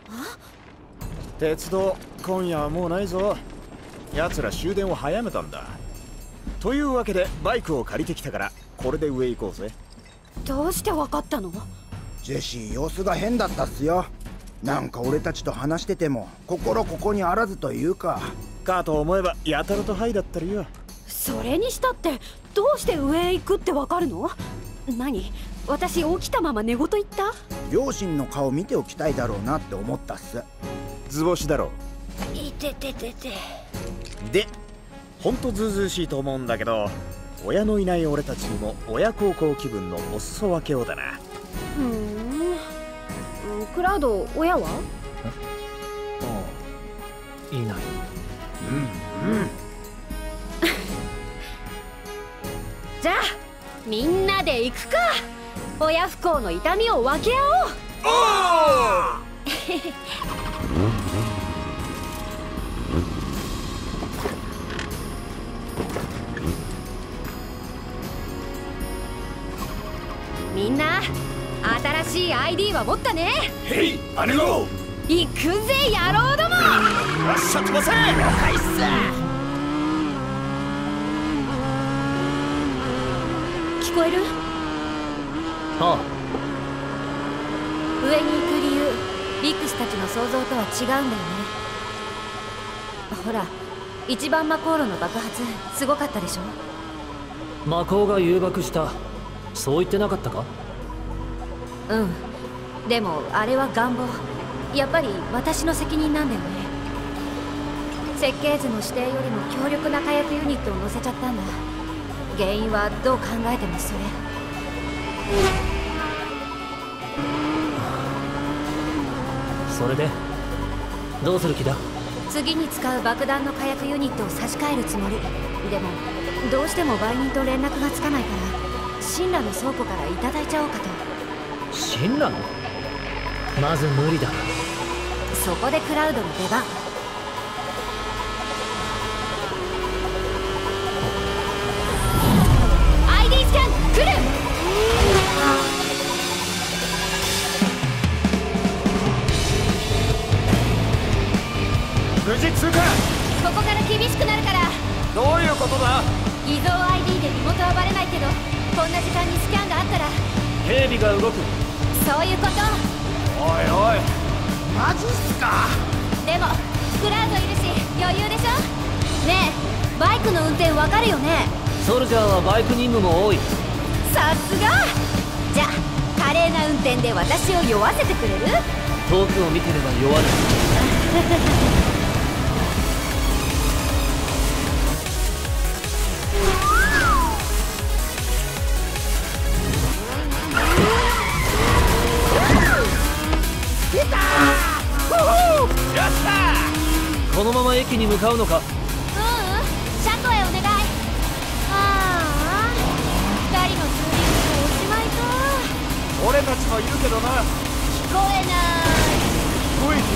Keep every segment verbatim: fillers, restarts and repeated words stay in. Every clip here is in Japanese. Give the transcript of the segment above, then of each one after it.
鉄道今夜はもうないぞ。奴ら終電を早めたんだ。というわけでバイクを借りてきたからこれで上行こうぜ。 どうしてわかったの？ ジェシー様子が変だったっすよ。なんか俺たちと話してても心ここにあらずというか。 かと思えばやたらとハイだったりよ。 それにしたってどうして上へ行くってわかるの？何？私起きたまま寝言言った？ 両親の顔見ておきたいだろうなって思ったっす。 図星だろ。 いてててて。 でほんとずうずうしいと思うんだけど、親のいない俺たちにも親孝行気分のお裾分けをだな。 ふーん。クラウド親は？ ああ、いない。 うんうん。 じゃあみんなで行くか。親不幸の痛みを分け合おう。 おーみんな新しい アイディー は持ったね。 へい姉子、 行くぜ野郎ども。 よっしゃ飛ばせ。了解っす。 聞こえる？ あ上に行く理由、ビックスたちの想像とは違うんだよね。ほら一番魔航路の爆発すごかったでしょ。 魔鋼が誘爆した、そう言ってなかったか？ うん、でもあれは願望。やっぱり私の責任なんだよね。設計図の指定よりも強力な火薬ユニットを乗せちゃったんだ。原因はどう考えてもそれ。 それでどうする気だ？ 次に使う爆弾の火薬ユニットを差し替えるつもり。でもどうしても売人と連絡がつかないから、神羅の倉庫からいただいちゃおうかと。 神羅の？まず無理だ。 そこでクラウドの出番。アイディー スキャン来る。 無事通過。 ここから厳しくなるから。 どういうことだ？ 偽造 アイディー で身元はバレないけど、こんな時間にスキャンがあったら。 警備が動く。 そういうこと。 おいおい、 マジっすか？ でもクラウドいるし余裕でしょ。ねえバイクの運転わかるよね？ ソルジャーはバイク任務も多い。 さすが。じゃあ華麗な運転で私を酔わせてくれる？ 遠くを見てれば弱る。このまま駅に向かうのか？ ううん、車庫へお願い。ああ、二人のツーリングおしまいか。 俺たちもいるけどな。 聞こえない。 聞こえて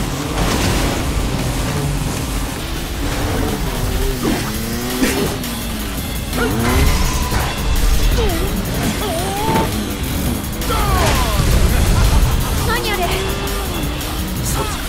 何あれ？ そっち。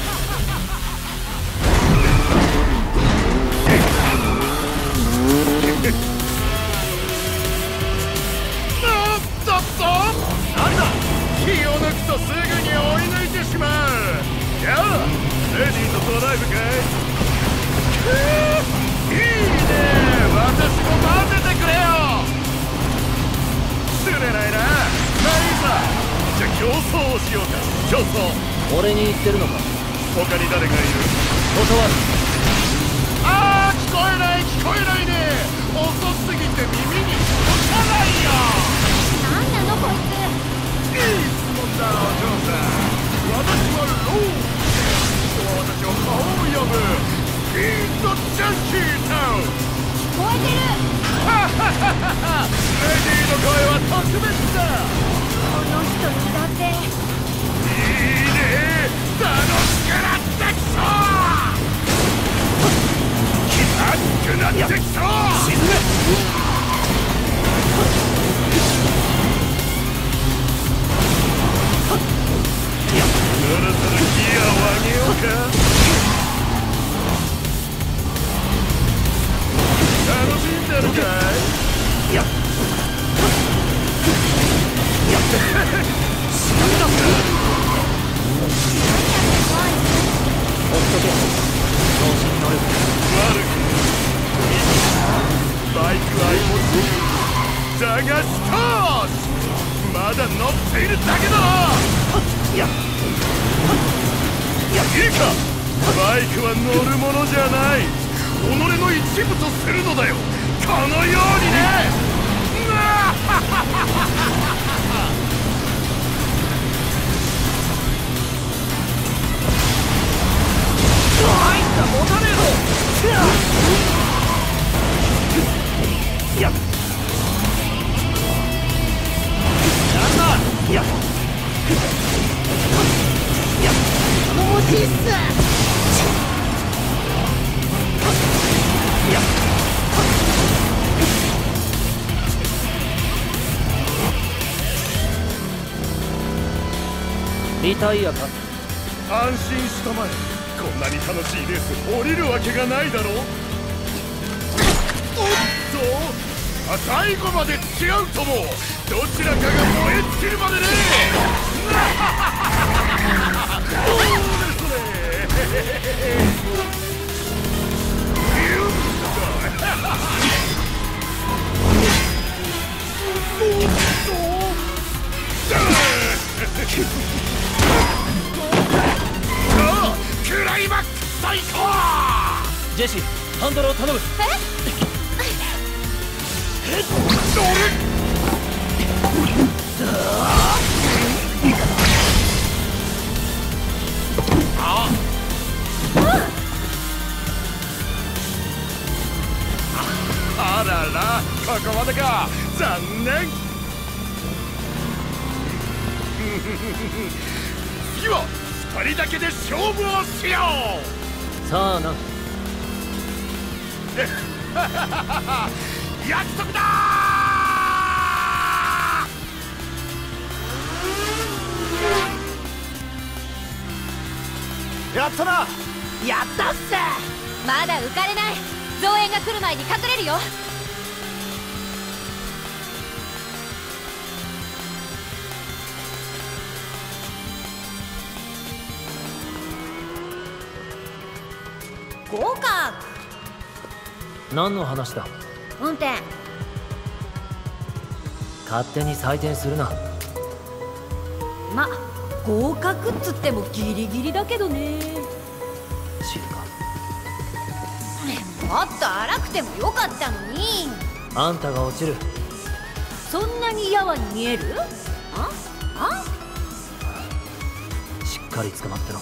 なんだ、気を抜くとすぐに追い抜いてしまう。やあ、レディーとドライブかい？くぅ、いいね。私も混ぜてくれよ。釣れないな。まあいいさ。じゃあ競争をしようか。競争。 俺に言ってるのか？ 他に誰がいる？ 断る。 ああ、聞こえない聞こえないね。遅すぎて耳に届かないよ。 なんなのこいつ。 いい質問だ、お嬢さん。私はロー。人は私を顔を呼ぶ。ピート・ジャンキータウン。 聞こえてる。 ハハハハハ。レディーの声は特別だ。 この人にだって。 いいね。楽しくなってきそう。熱くなってきそう。沈め。 だ乗っているだけだろ。いやいいか、バイクは乗るものじゃない、己の一部とするのだよ、このようにね。 入った持たねえぞ。いやなんだいやいやもうしっすいやリタイアか。 安心したまえ、こんなに楽しいレース降りるわけがないだろう。おっと、あ、最後まで違うとも、どちらかが燃え尽きるまでね。どうですね。クライマックス最高。 ジェシー、ハンドルを頼む。 えっどれああらら、ここまでか、残念。次はふたりだけで勝負をしよう。 さあな。 約束だやったな。 やったっす。まだ浮かれない。増援が来る前に隠れるよ。合格。 何の話だ。 運転。 勝手に採点するな。 ま、合格っつってもギリギリだけどね。 知るか。 もっと荒くてもよかったのに。 あんたが落ちる。 そんなにやわに見える？あ？あ？ しっかり捕まってろ。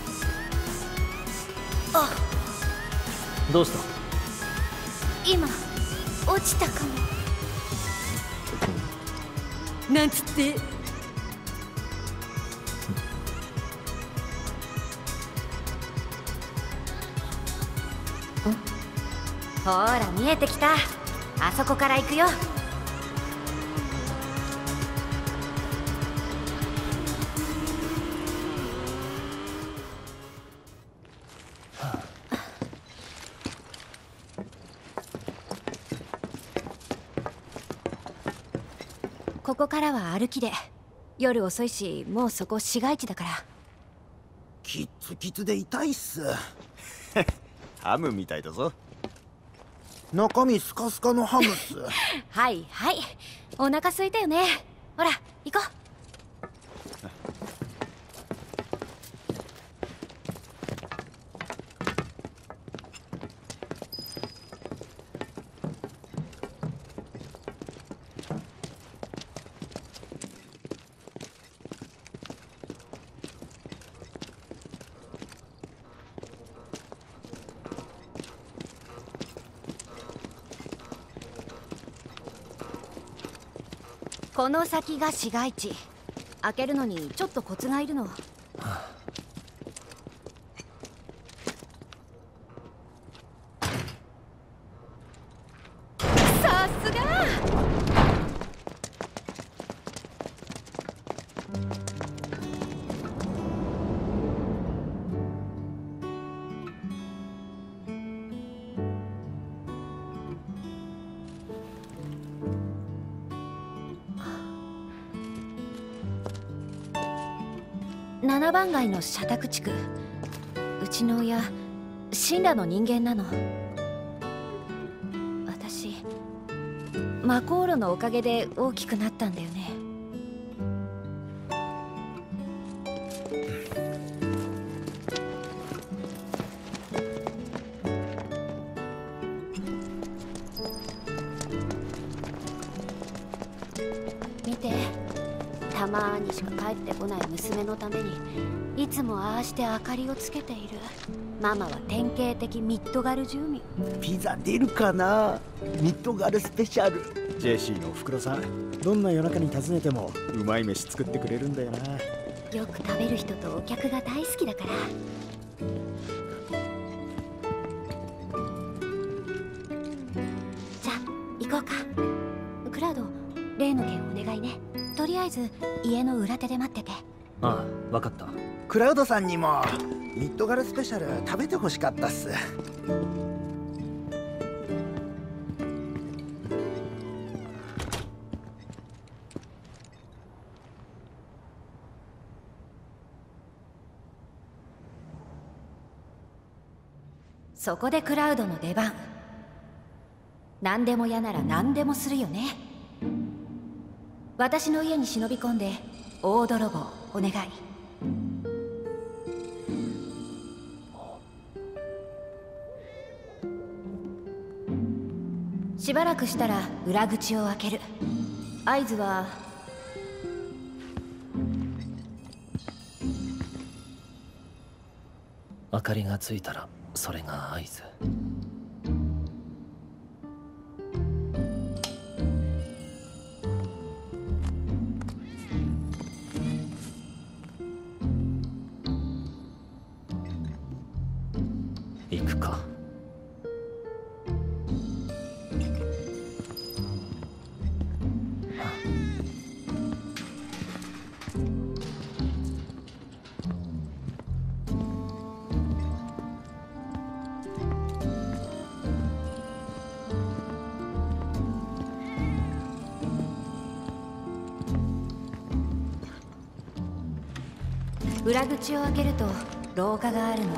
あ、 どうした？ 今落ちたかも。なんつって。ほら見えてきた。あそこから行くよ。ここからは歩きで。夜遅いし、もうそこ市街地だから。 キッツキツで痛いっす。 ハムみたいだぞ。 中身スカスカのハムっす。 はいはい、お腹空いたよね。ほら行こう。この先が市街地。開けるのにちょっとコツがいるの。さすが。七番街の社宅地区。うちの親、神羅の人間なの。私、マコーロのおかげで大きくなったんだよね。 て。たまにしか帰ってこない娘のためにいつもああして明かりをつけている。ママは典型的ミッドガル住民。 ピザ出るかな。ミッドガルスペシャル。 ジェシーのおふくろさん、どんな夜中に訪ねてもうまい飯作ってくれるんだよな。 よく食べる人とお客が大好きだから。じゃあ行こうか。クラウド、例の件お願いね。とりあえず家の裏手で待ってて。 ああ、わかった。 クラウドさんにもミッドガルスペシャル食べてほしかったっす。 そこでクラウドの出番。何でも嫌なら何でもするよね。私の家に忍び込んで大泥棒お願い。しばらくしたら裏口を開ける。合図は明かりがついたらそれが合図。行くか。 裏口を開けると廊下があるの。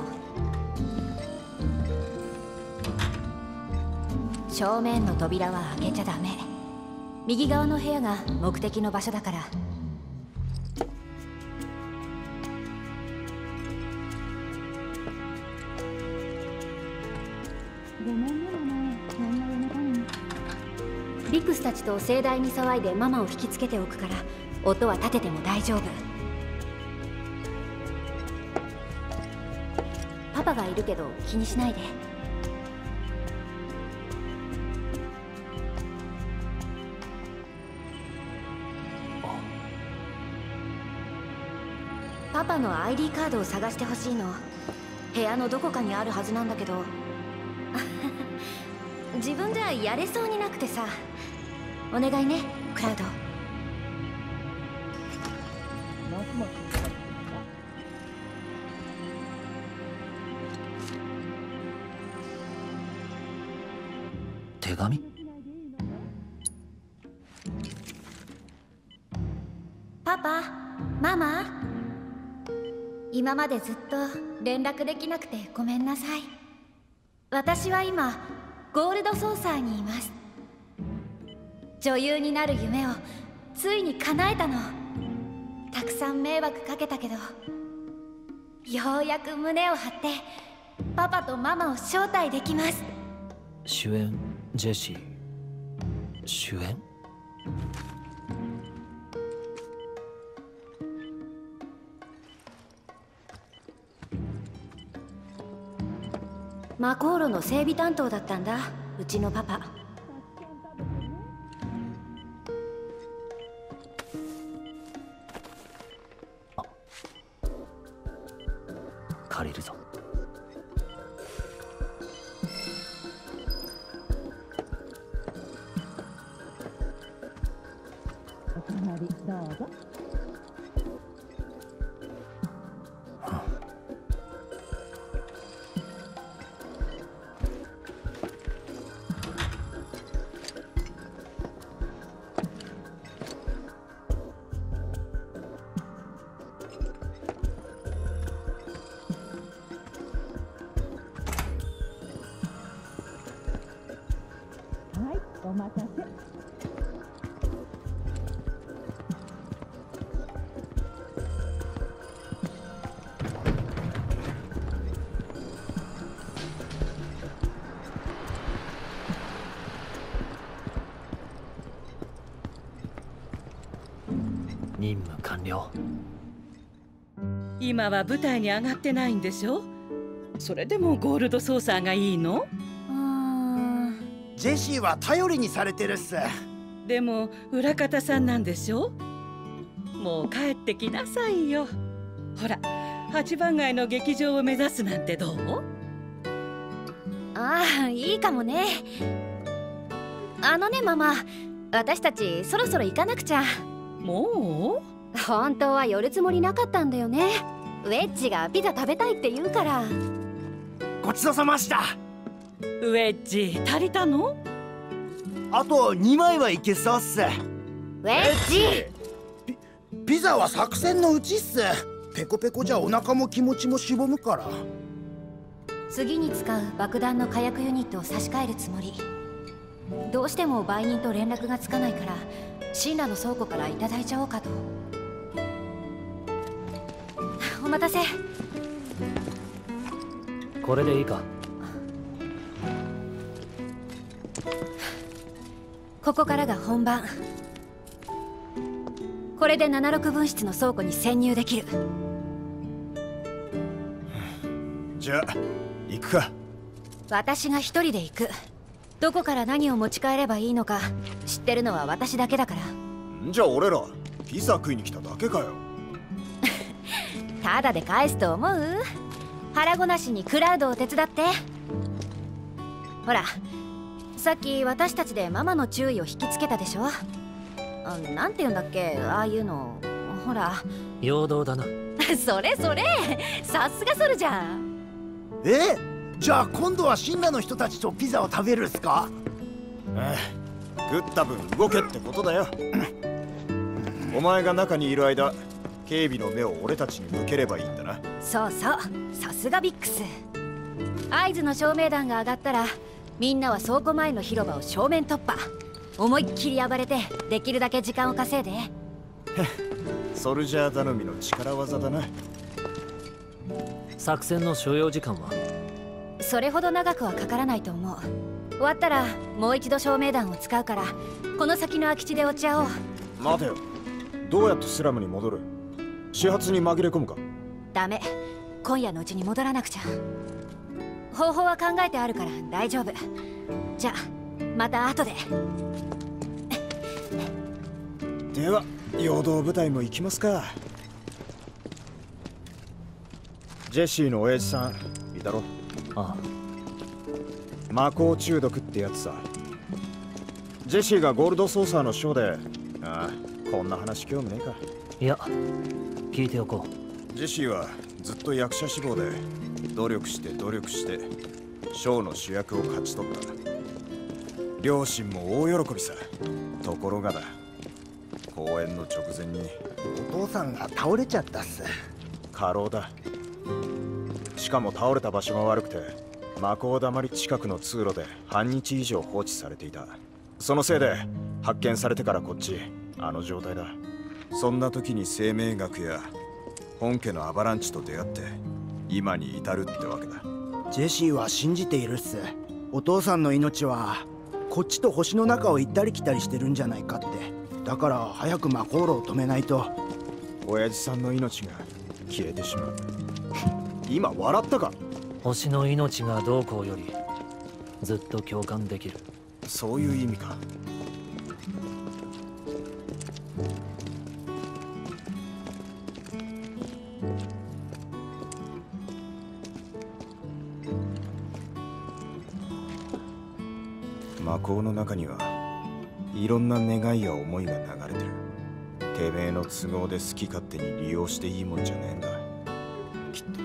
正面の扉は開けちゃダメ。右側の部屋が目的の場所だから。ビクスたちと盛大に騒いでママを引きつけておくから、音は立てても大丈夫。パパがいるけど気にしないで。パパの アイディー カードを探してほしいの。部屋のどこかにあるはずなんだけど自分じゃやれそうになくてさ。お願いね、クラウド。 手紙？ パパ、ママ、今までずっと連絡できなくてごめんなさい。私は今ゴールドソーサーにいます。女優になる夢をついに叶えたの。たくさん迷惑かけたけど、ようやく胸を張ってパパとママを招待できます。 主演ジェシー。主演？ 魔航路の整備担当だったんだ、うちのパパ。 借りるぞ。 お隣どうぞ。お待たせ。 任務完了。 今は舞台に上がってないんでしょ。それでもゴールドソーサーがいいの？ うーん。 ジェシーは頼りにされてるっす。 でも裏方さんなんでしょ。もう帰ってきなさいよ。ほら、八番街の劇場を目指すなんてどう？ ああ、いいかもね。あのねママ、私たちそろそろ行かなくちゃ。 もう？ 本当は寄るつもりなかったんだよね。ウェッジがピザ食べたいって言うから。 ごちそうさました。 ウェッジ足りたの？ あとにまいはいけそうっす。 ウェッジピ、ピザは作戦のうちっす。ペコペコじゃお腹も気持ちもしぼむから。 次に使う爆弾の火薬ユニットを差し替えるつもり。どうしても売人と連絡がつかないからシンラの倉庫からいただいちゃおうかと。お待たせ。 これでいいか？ ここからが本番。これでななじゅうろく分室の倉庫に潜入できる。 じゃあ行くか。 私が一人で行く。どこから何を持ち帰ればいいのか知ってるのは私だけだから。 じゃあ俺らピザ食いに来ただけかよ。 ただで返すと思う？腹ごなしにクラウドを手伝って。ほら、さっき私たちでママの注意を引きつけたでしょ。あ、なんて言うんだっけ、ああいうの。ほら陽動だな。 それそれ、さすがソルじゃん。 え？じゃあ今度はシンラの人たちとピザを食べるっすか？ ああ、食った分動けってことだよ。お前が中にいる間警備の目を俺たちに向ければいいんだな。 そうそう、さすがビックス。合図の照明弾が上がったらみんなは倉庫前の広場を正面突破。思いっきり暴れてできるだけ時間を稼いで。 ソルジャー頼みの力技だな。 作戦の所要時間は？ それほど長くはかからないと思う。終わったらもう一度照明弾を使うからこの先の空き地で落ち合おう。 待てよ、どうやってスラムに戻る？始発に紛れ込むか？ ダメ、今夜のうちに戻らなくちゃ。方法は考えてあるから大丈夫。じゃあまた後で。 では陽動部隊も行きますか。ジェシーの親父さんいたろ？ ああ、 魔法中毒ってやつさ。ジェシーがゴールドソーサーのショーで。ああ、こんな話興味ねえか？ いや、聞いておこジェシーはずっと役者志望で努力して努力してショーの主役を勝ち取った。両親も大喜びさ。ところがだ、公演の直前にお父さんが倒れちゃったっす。 過労だ。しかも倒れた場所が悪くて魔法だまり近くの通路で半日以上放置されていた。そのせいで発見されてからこっちあの状態だ。そんな時に生命学や本家のアバランチと出会って今に至るってわけだ。 ジェシーは信じているっす。お父さんの命はこっちと星の中を行ったり来たりしてるんじゃないかって。だから早く魔法炉を止めないと。 親父さんの命が消えてしまう。今笑ったか？ う。星の命がどうこうよりずっと共感できる。 そういう意味か。魔法の中にはいろんな願いや思いが流れてる。てめえの都合で好き勝手に利用していいもんじゃねえんだ、きっと。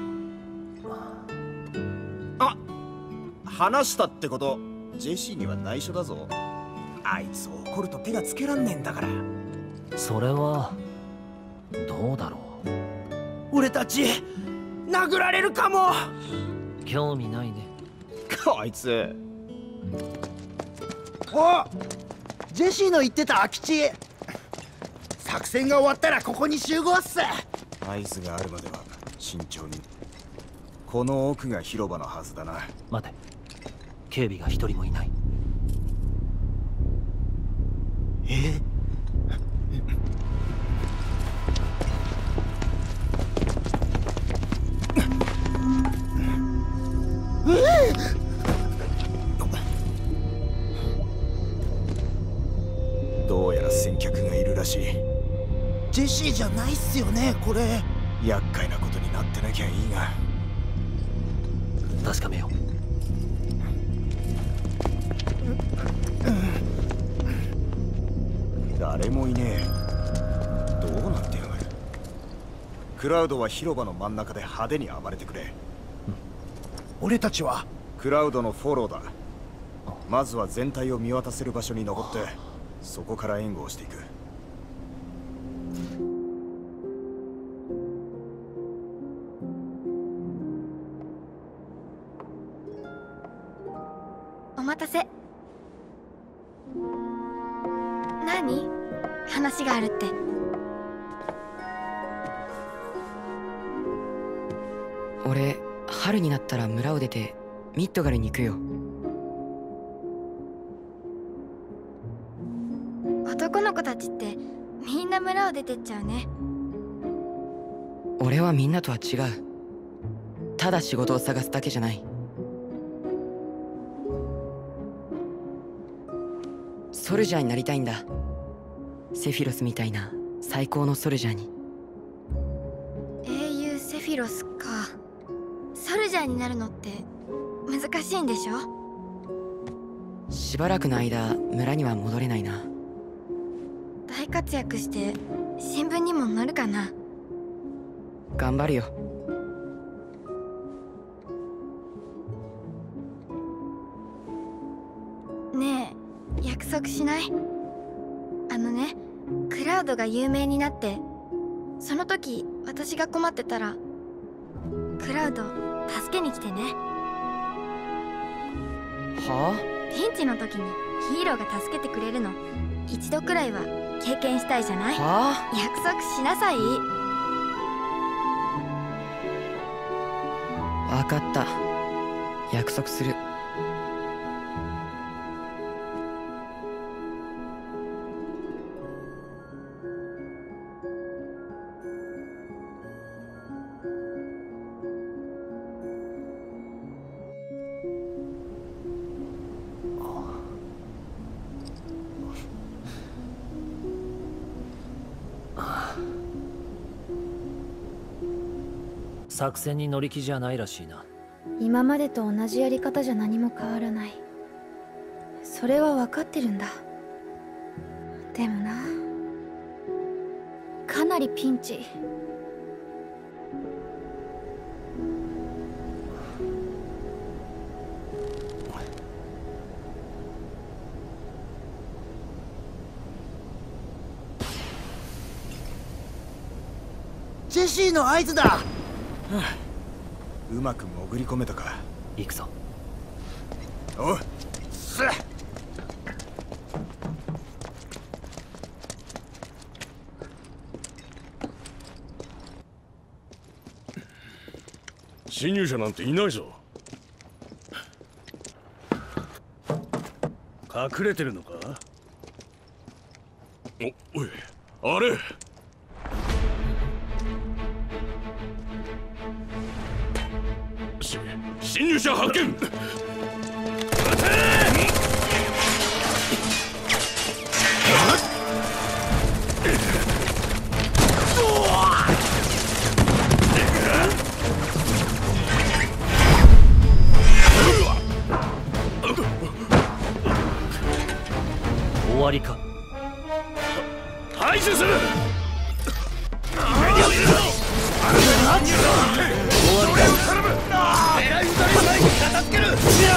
あ、話したってことジェシーには内緒だぞ。あいつ怒ると手がつけらんねえんだから。 それはどうだろう。 俺たち殴られるかも。 興味ないね。 こいつ。 お、ジェシーの言ってた空き地。作戦が終わったらここに集合っす。 合図があるまでは慎重に。この奥が広場のはずだな。 待て、警備が一人もいない。 え？ ジェシーじゃないっすよねこれ。 厄介なことになってなきゃいいが。 確かめよう。 誰もいねえ。どうなってやがる。クラウドは広場の真ん中で派手に暴れてくれ。 俺たちはクラウドのフォローだ。まずは全体を見渡せる場所に登って、そこから援護をしていく。 お待たせ。何？話があるって。 俺、春になったら村を出てミッドガルに行くよ。 男の子たちってみんな村を出てっちゃうね。 俺はみんなとは違う。ただ仕事を探すだけじゃない。ソルジャーになりたいんだ。セフィロスみたいな最高のソルジャーに。 英雄セフィロスか。ソルジャーになるのって難しいんでしょ？ しばらくの間村には戻れないな。 大活躍して新聞にも載るかな。 頑張るよ。 ねえ、約束しない？あのね、クラウドが有名になってその時私が困ってたらクラウド助けに来てね。 はあ？ピンチの時にヒーローが助けてくれるの一度くらいは経験したいじゃない？ はあ？ 約束しなさい。 わかった。約束する。 作戦に乗り気じゃないらしいな。 今までと同じやり方じゃ何も変わらない。それは分かってるんだ。でもな、かなりピンチ。 ジェシーの合図だ。 うまく潜り込めたか。 行くぞ。 おう、さあ。 侵入者なんていないぞ。隠れてるのか？お、おい、あれ。侵入者発見！ 終わりか。 排除する！ 終わりか。 狙い撃たれる前に片付ける！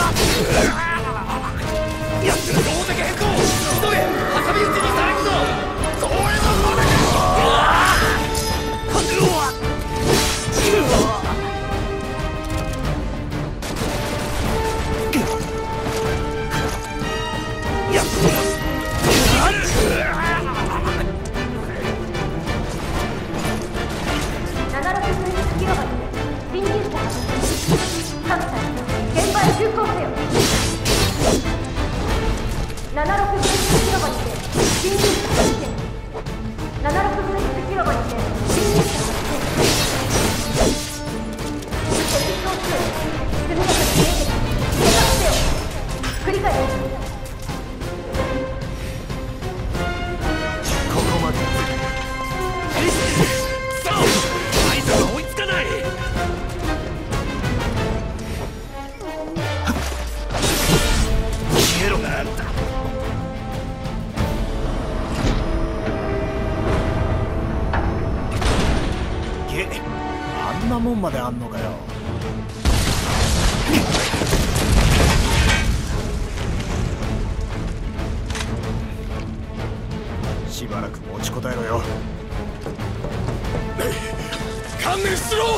んなもんまであんのかよ。 しばらく持ちこたえろよ。 観念しろ。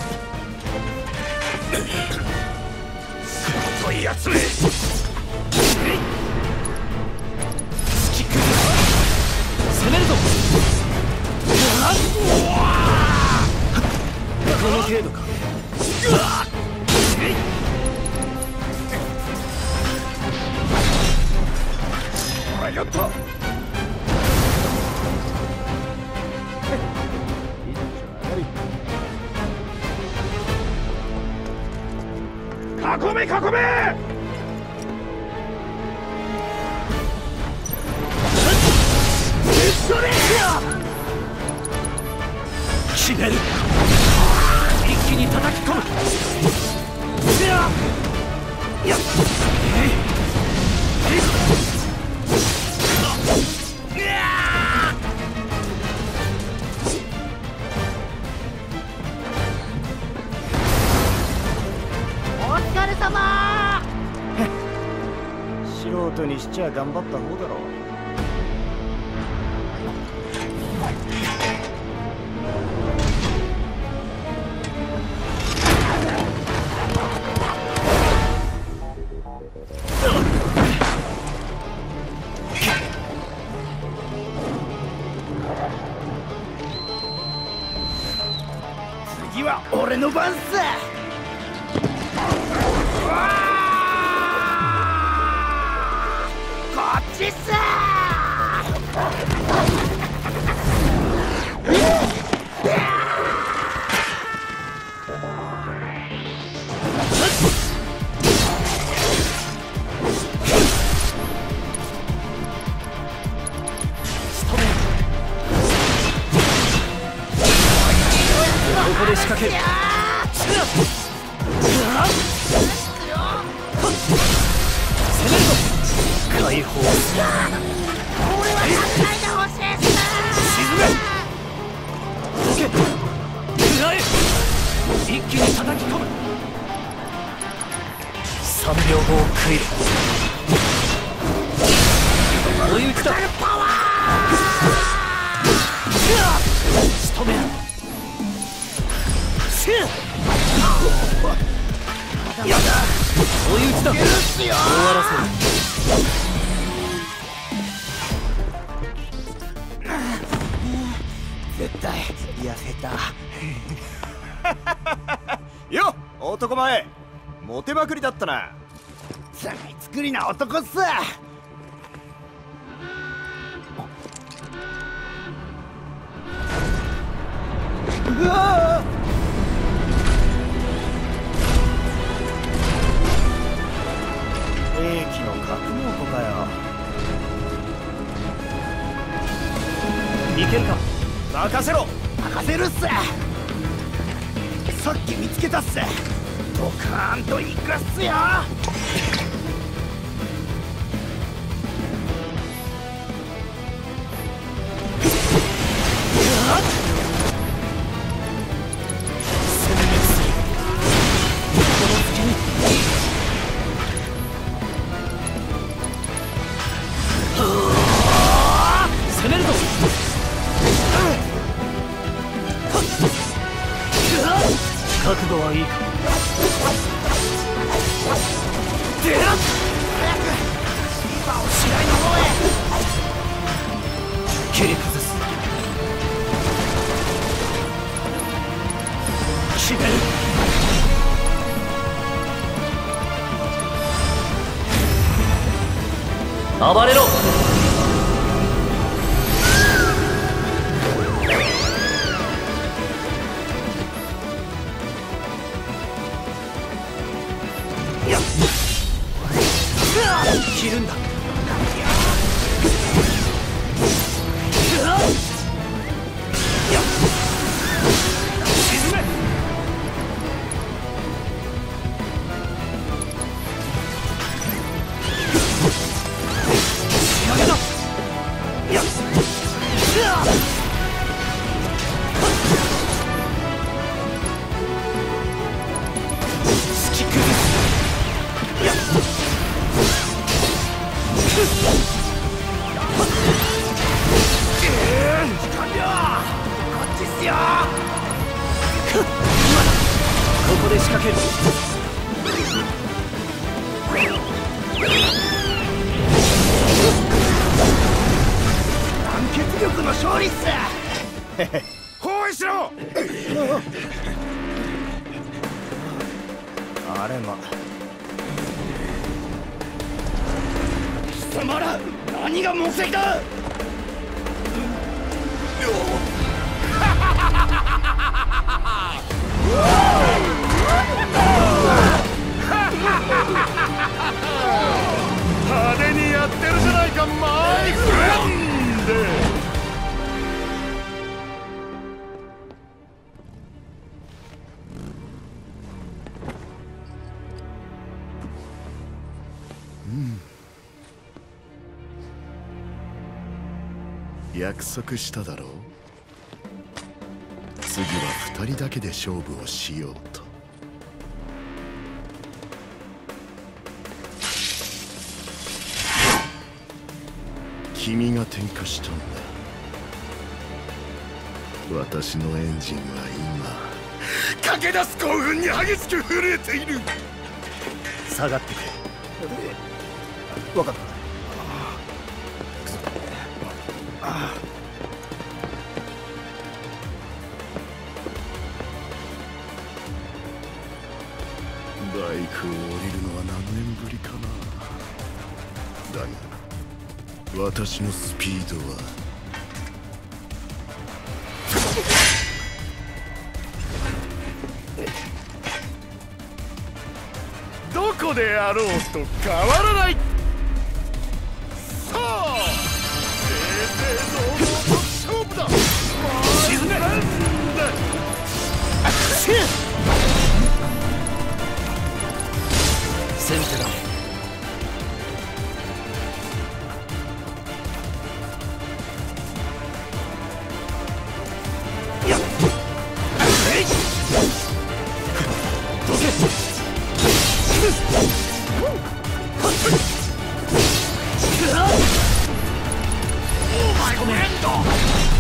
といやつめ。 攻めるぞ。この程度か。 ほらやった。囲め囲め。一緒に決める。一気に叩き込む。やっお疲れ様。 素人にしちゃ頑張った方だろ。 次は俺の番っす。こっちっす。 ここで仕掛ける。攻めるぞ。解放する。 俺は助けないでほしいっす。 沈め。どけ。食らえ。一気に叩き込む。さんびょうごを食いる。追い打ちだ。 パワ仕留める。やった追い打ちだ。終わらせる。 絶対痩せた。 よっ男前、モテまくりだったな。 罪作りな男っす。うわー。 兵器の格納庫かよ。 いけるか。 任せろ。 任せるっす。さっき見つけたっす。ドカーンと行くっすよ。 攻めるぞ。覚悟はいいか。 出らん。早くリーバーを試合の方へ。 切り崩す。決める。暴れろ。切るんだ。沈め。仕上げだ。 ここで仕掛ける。 団結力の勝利っす。 包囲しろ。 あれま、 貴様ら何が目的だ。 派手にやってるじゃないか、マイフレンド。約束しただろう。次は二人だけで勝負をしようと。君が点火したんだ。私のエンジンは今駆け出す興奮に激しく震えている。 下がってくれ。分かった。 バイクを降りるのは何年ぶりかな。だが私のスピードはどこであろうと変わらない。さあ正々堂々と勝負だ。沈め。 先手だ。 やっえいどけ。オーマイフレンド。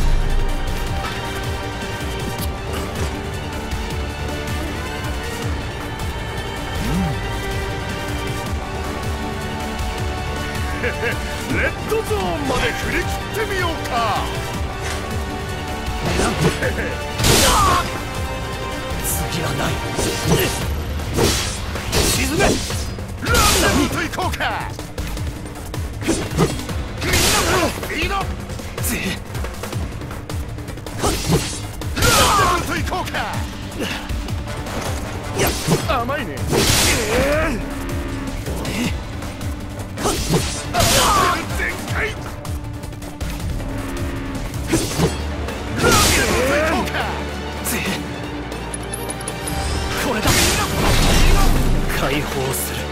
レッドゾーンまで振り切ってみようか。 次はない。 沈め。ランダムと行こうか。みんなのスピード。ぜランダムと行こうか。いや甘いね。えー全開。 これだ。解放する。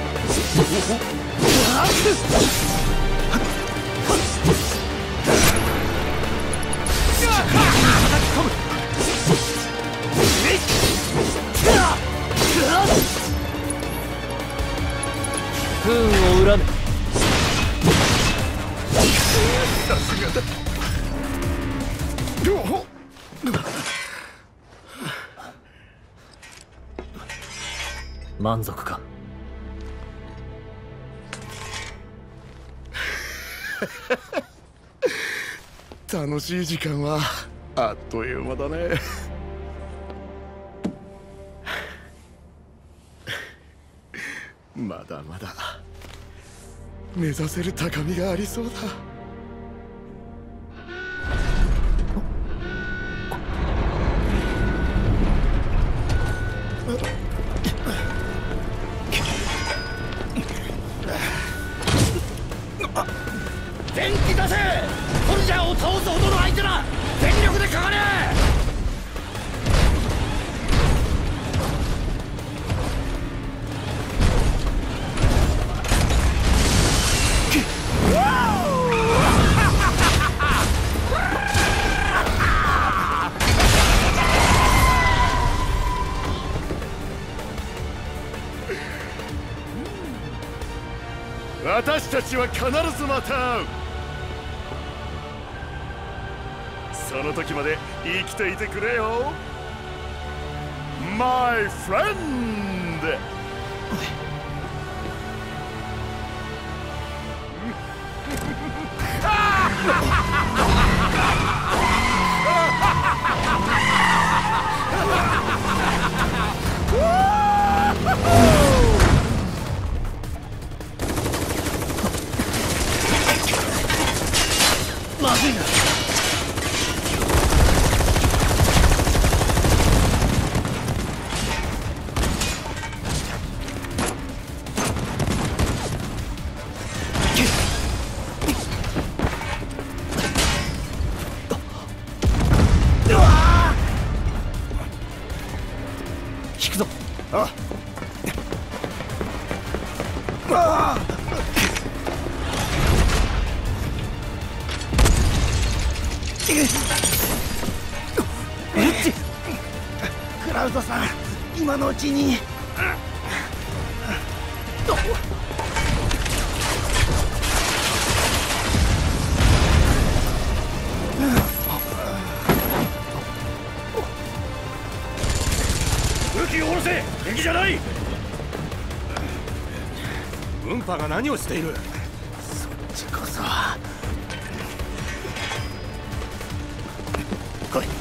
不運を恨め。 さすがだ。 満足か。 楽しい時間はあっという間だね。まだまだ目指せる高みがありそうだ。 元気出せ。トルジャーを倒すほどの相手だ。全力でかかれ。 私たちは必ずまた会う。その時まで生きていてくれよ。 my friend. まずいな。引くぞ。ああ。 クラウドさん、今のうちに。 武器を下ろせ。敵じゃない。ウンパが何をしている。 そっちこそ。来い。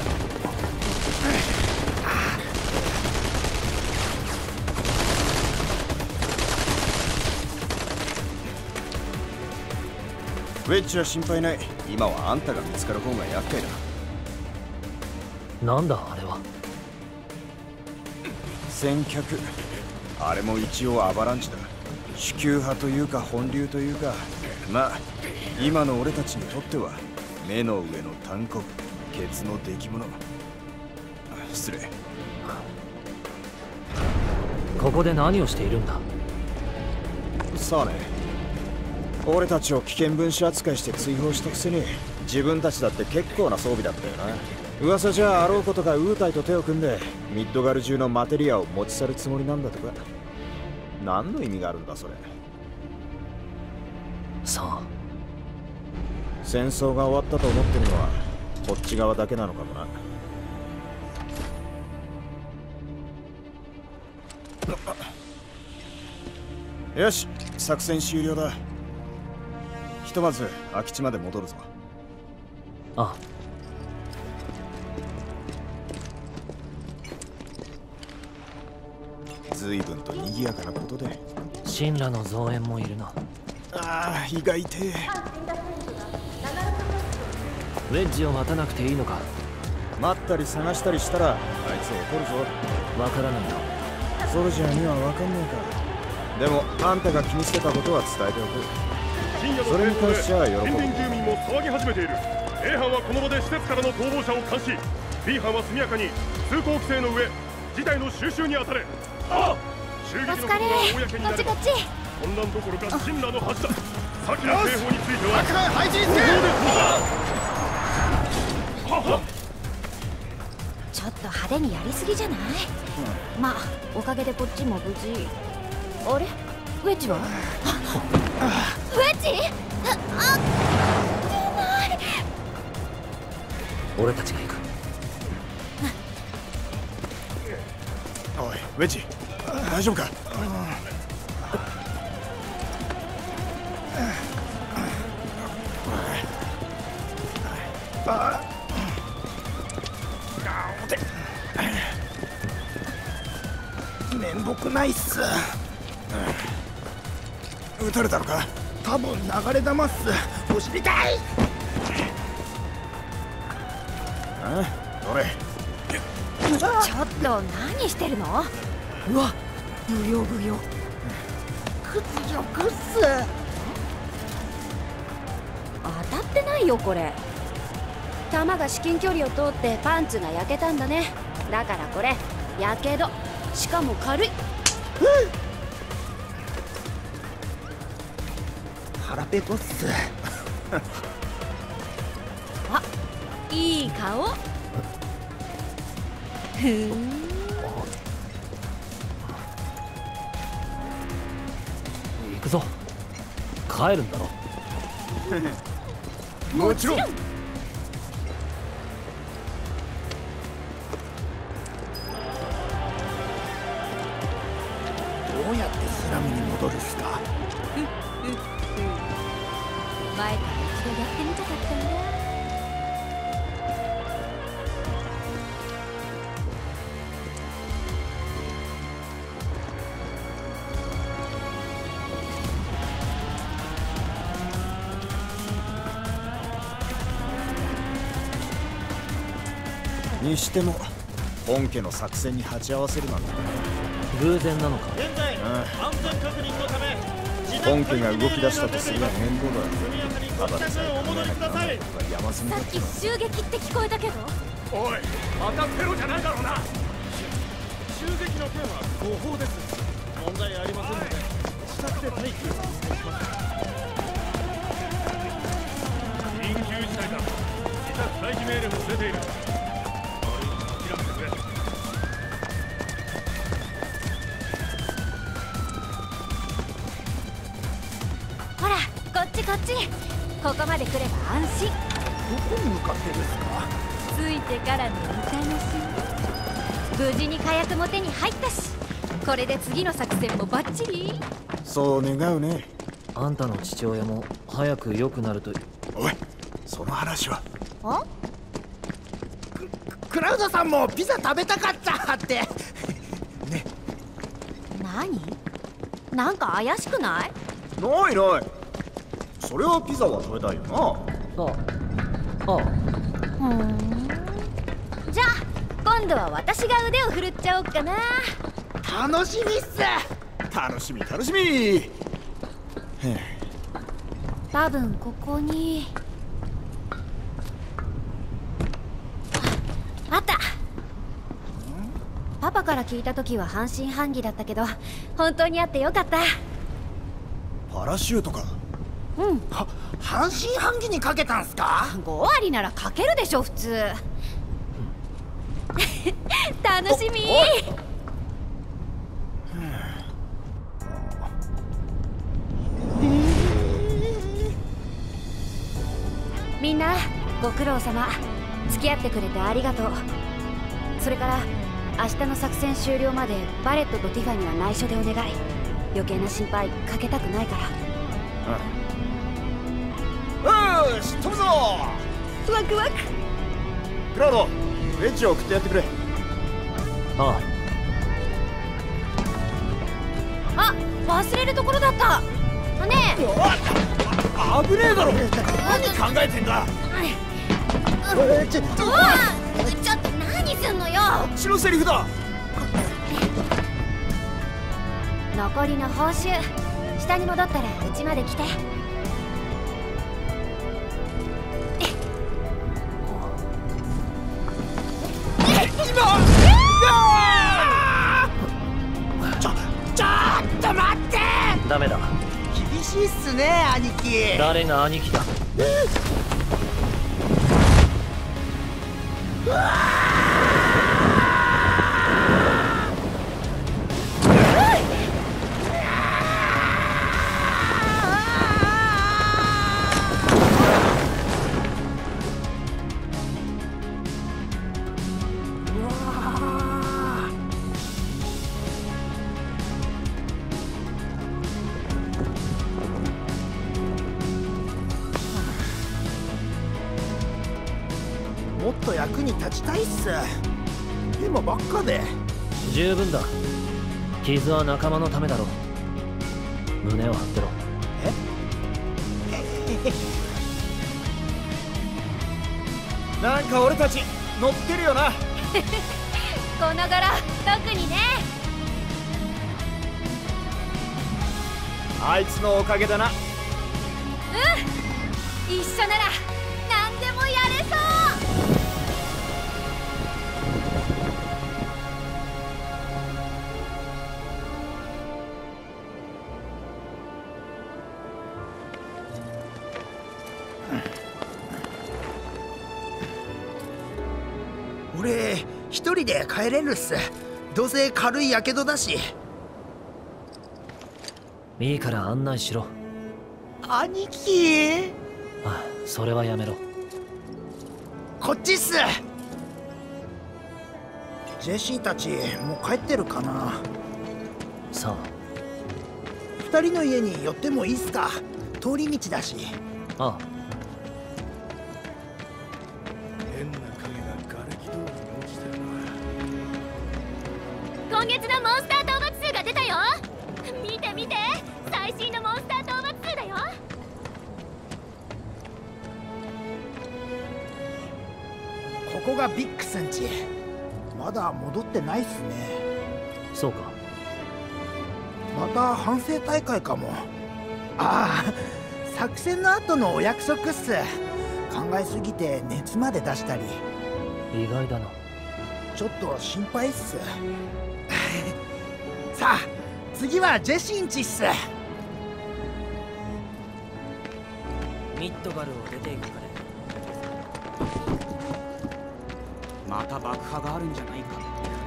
ウェッジは心配ない。今はあんたが見つかる方が厄介だ。 なんだあれは。 先客。あれも一応アバランチだ。主級派というか本流というか、まあ今の俺たちにとっては目の上の単行、ケツの出来物。失礼。 ここで何をしているんだ。 さあね、俺たちを危険分子扱いして追放したくせに自分たちだって結構な装備だったよな。噂じゃあろうことかウータイと手を組んでミッドガル中のマテリアを持ち去るつもりなんだとか。何の意味があるんだそれ。 さあ、 戦争が終わったと思ってるのはこっち側だけなのかもな。よし、作戦終了だ。ひとまず空き地まで戻るぞ。 ああ。 随分と賑やかなことで。 神羅の増援もいるな。 ああ、胃が痛え。 ウェッジを待たなくていいのか。 待ったり探したりしたらあいつ怒るぞ。 わからないよ。 ソルジャーにはわかんねえか。でもあんたが気にしてたことは伝えておく。それに関しては喜ぶ。 近隣住民も騒ぎ始めている。A 班はこの場で施設からの逃亡者を監視。 B 班は速やかに通行規制の上事態の収拾に当たれ。ああ、襲撃のことが公になれば混乱どころか神羅の恥だ。先の警報については爆弾配置にせよ。 ちょっと派手にやりすぎじゃない？うん、まあおかげでこっちも無事。あれ、ウェッジは？ウェッジ？あ、あ、出ない。 俺たちが行く。 おい、ウェッジ、大丈夫か？ああ、 面目ないっす。 撃たれたのか？ 多分流れ弾っす。お尻痛い。 ああ、どれ？ ちょっと何してるの？うわ、ブヨブヨ。 屈辱っす。 当たってないよこれ。弾が至近距離を通ってパンツが焼けたんだね。だからこれやけど、しかも軽い。 腹ペコっす。 あ、いい顔。ふん。 行くぞ。帰るんだろ。 もちろん。 とるっすか？ 前から一度やってみたかったんだ。 にしても本家の作戦に鉢合わせるなんて偶然なのか。 現在、安全確認のため本家が動き出したとすれば面倒だ。ただでさえお戻りください。 山積みださっき襲撃って聞こえたけど。 おい、またテロじゃないだろうな。襲撃の件は誤報です。問題ありませんので自宅で待機をお願いします。緊急事態だ。自宅待機命令も出ている。諦めてくれ。 ほらこっちこっち。ここまで来れば安心。 どこに向かってるんですか？ ついてからのお楽しみ。無事に火薬も手に入ったし、これで次の作戦もバッチリ。 そう願うね。 あんたの父親も早く良くなると。 おい、その話は。 あ？ クラウドさんもピザ食べたかったってね。 何？なんか怪しくない？ ないない。それはピザは食べたいよな。 ああふーん。じゃあ今度は私が腕を振るっちゃおうかな。 楽しみっす。 楽しみ楽しみ。へえ。 多分ここにあった。パパから聞いた時は半信半疑だったけど、本当にあってよかった。 パラシュートか。 うん。 は半信半疑にかけたんすか？ ご割ならかけるでしょ普通。楽しみ。みんなご苦労様。付き合ってくれてありがとう。それから明日の作戦終了までバレットとティファには内緒でお願い。余計な心配かけたくないから。 よし飛ぶぞ。 ワクワク。 クラウド、ウェッジを送ってやってくれ。 ああ、忘れるところだった。ねえ。 あ、危ねえだろ。何考えてんだ。 えちょっとうわちょっと何すんのよ。 こっちのセリフだ。 残りの報酬下に戻ったらうちまで来て。 ちょちょっと待って。 ダメだ。 厳しいっすね兄貴。 誰が兄貴だ。 うわもっと役に立ちたいっす。でもばっかで。 十分だ。傷は仲間のためだろう。胸を張ってろ。 なんか俺たち乗ってるよな。 この頃特にね。 あいつのおかげだな。 うん、一緒なら何でもやれそう。 俺一人で帰れるっす。どうせ軽いやけどだし。 いいから案内しろ。 兄貴。 あ、それはやめろ。 こっちっす。ジェシーたちもう帰ってるかな。 さあ。 二人の家に寄ってもいいっすか？通り道だし。 ああ。 変な影が瓦礫通りに落ちてる今月のモンスター討伐数が出たよ。見て見て、最新のモンスター討伐数だよ。 ここがビックスんち。まだ戻ってないっすね。 そうか。 また反省大会かも。ああ、作戦の後のお約束っす。考えすぎて熱まで出したり。 意外だな。 ちょっと心配っす。さあ次はジェシーんちっす。 ミッドガルを出ていくかで。また爆破があるんじゃないか。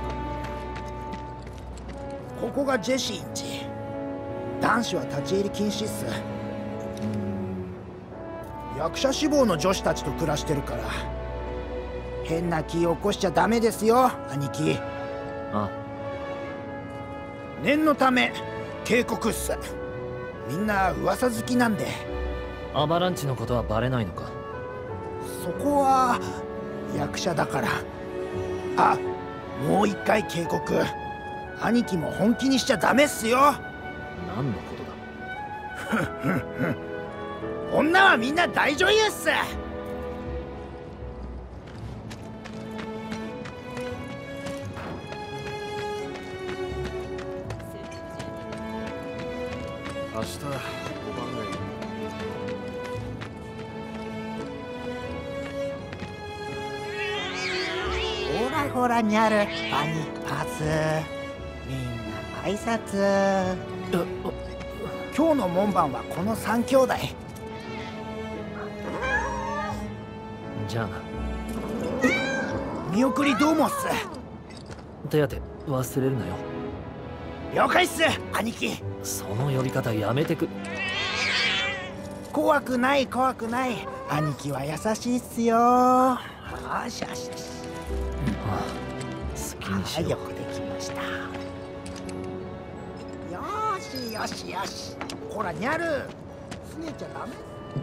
ここがジェシーんち。男子は立ち入り禁止っす。役者志望の女子たちと暮らしてるから。変な気起こしちゃダメですよ、兄貴。 ああ。 念のため警告っす。みんな噂好きなんで。 アバランチのことはバレないのか？ そこは役者だから。あ、もう一回警告。兄貴も本気にしちゃダメっすよ。 何のことだ？ ふんふんふん。女はみんな大女優っす。 明日ごばん街に。 ほらほらにゃる、バニパス。みんな挨拶。今日の門番はこの三兄弟。 じゃあな。 見送りどうもっす。 手当て忘れるなよ。 了解っす、兄貴。 その呼び方やめてく。 怖くない怖くない。兄貴は優しいっすよ。よしよしよし。 ああ、好きにしよう。 よくできました。よしよしよし。ほらにゃる、すねちゃダメ。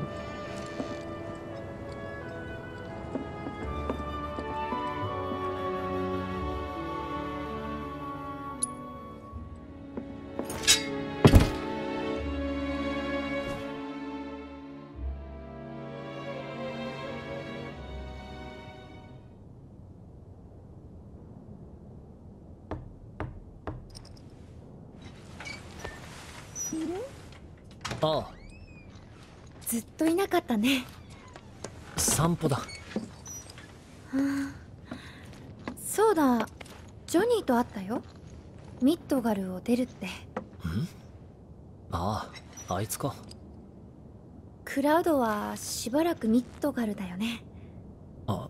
ああ。 ずっといなかったね。 散歩だ。 そうだ、ジョニーと会ったよ。ミッドガルを出るって。 ん？ああ、あいつか。 クラウドはしばらくミッドガルだよね。 あ、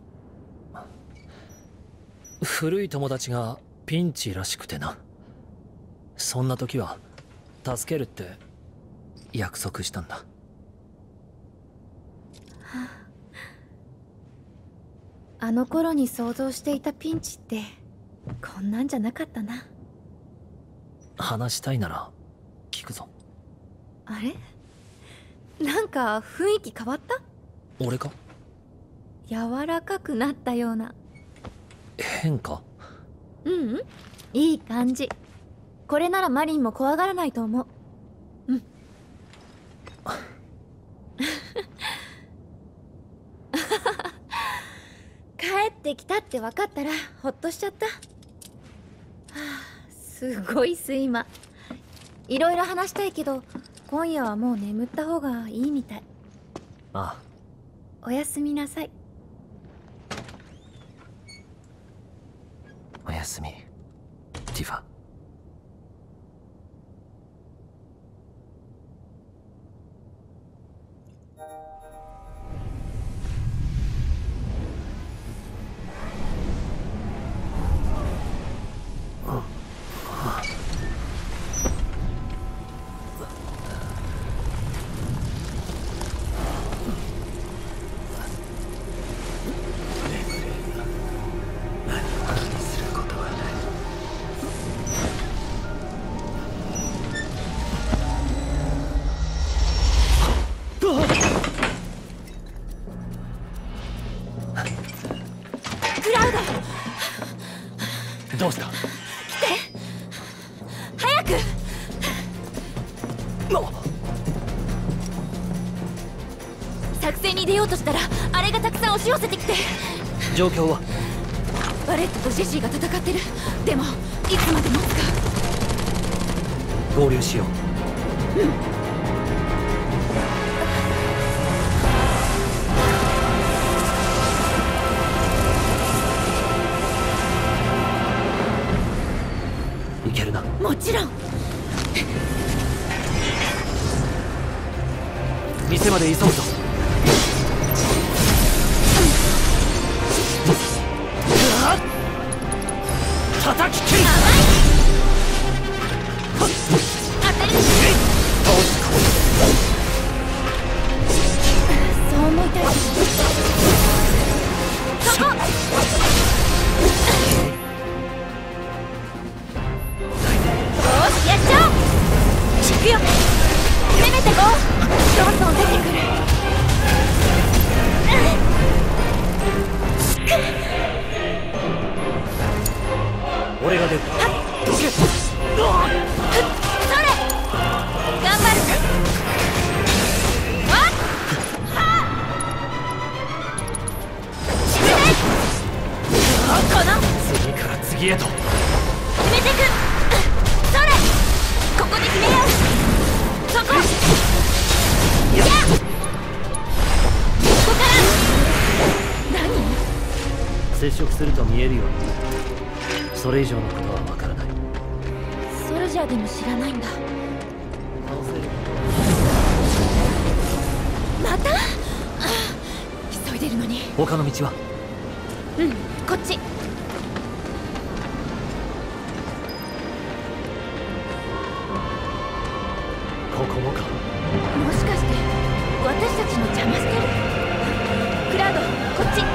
古い友達がピンチらしくてな。そんな時は助けるって約束したんだ。 あの頃に想像していたピンチってこんなんじゃなかったな。 話したいなら聞くぞ。 あれ？なんか雰囲気変わった？ 俺か？ 柔らかくなったような。 変か？ ううん、いい感じ。これならマリンも怖がらないと思う。うん。帰ってきたって分かったらほっとしちゃった。はあ、すごい睡魔。いろいろ話したいけど今夜はもう眠った方がいいみたい。 ああ。おやすみなさい。 おやすみ、ティファ。 どうした？ 来て早く。作戦に出ようとしたらあれがたくさん押し寄せてきて。 状況は？ バレットとジェシーが戦ってる。でもいつまで持つか。 合流しよう。うん。いけるな。 もちろん。 店まで急ぐぞ。叩き切る。 当たり。そう思いたい。そこ。よし、やっちゃおう。行くよ。攻めてこう。どんどん出てくる。 俺が出る。どけ。それ。 頑張る。わっ。はっ。この。 次から次へと。 決めてく。それ。ここで決めよう。そこ。やっ。ここから。何？ 接触すると見えるように。それ以上のことはわからない。 ソルジャーでも知らないんだ。また？急いでるのに。 他の道は？ うん、こっち。 ここもか。 もしかして私たちの邪魔してる？クラウド、こっち。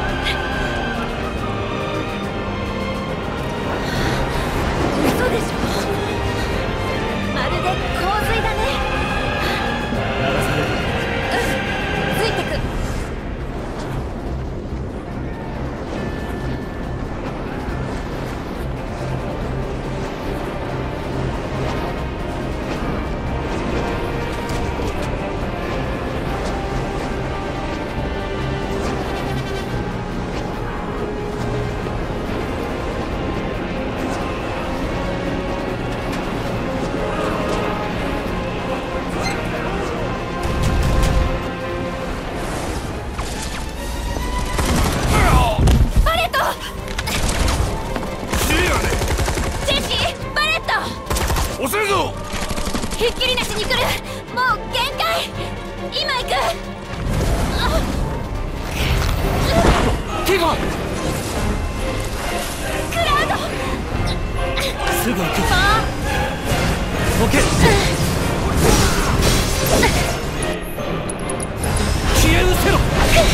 嘘でしょ。まるで洪水だね。 流される。 うん、ついてく。ひっきりなしに来る。もう限界。今行く。 ケイゴン。 クラウド。 すぐ行く。 オッケー。 消え失せろ。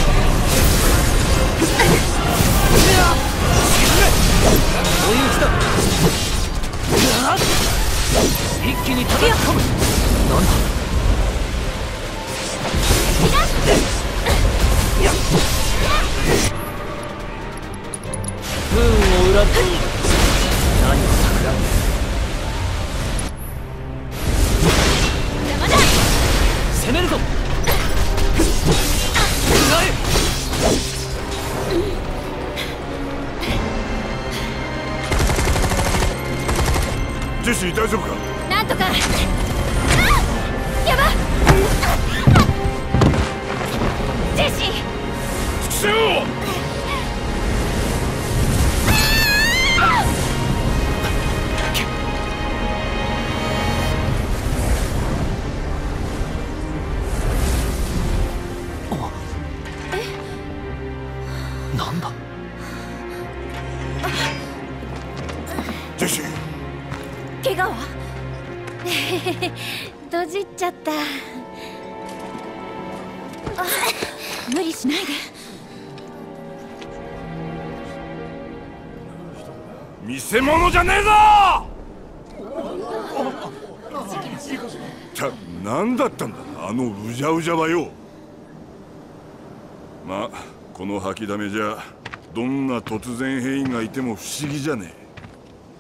追い打ちだ。一気に叩き込む。なんだ。不運を裏切り何を企む。 邪魔だ。 攻めるぞ。 ジェシー大丈夫か？ なんとか。やば。ジェシー。 畜生！ え？ なんだ？ ジェシー。 怪我は？閉じっちゃった。あ、無理しないで。 見せ物じゃねえぞ！た、何だったんだあのうじゃうじゃはよ。まあこの吐きだめじゃどんな突然変異がいても不思議じゃねえ。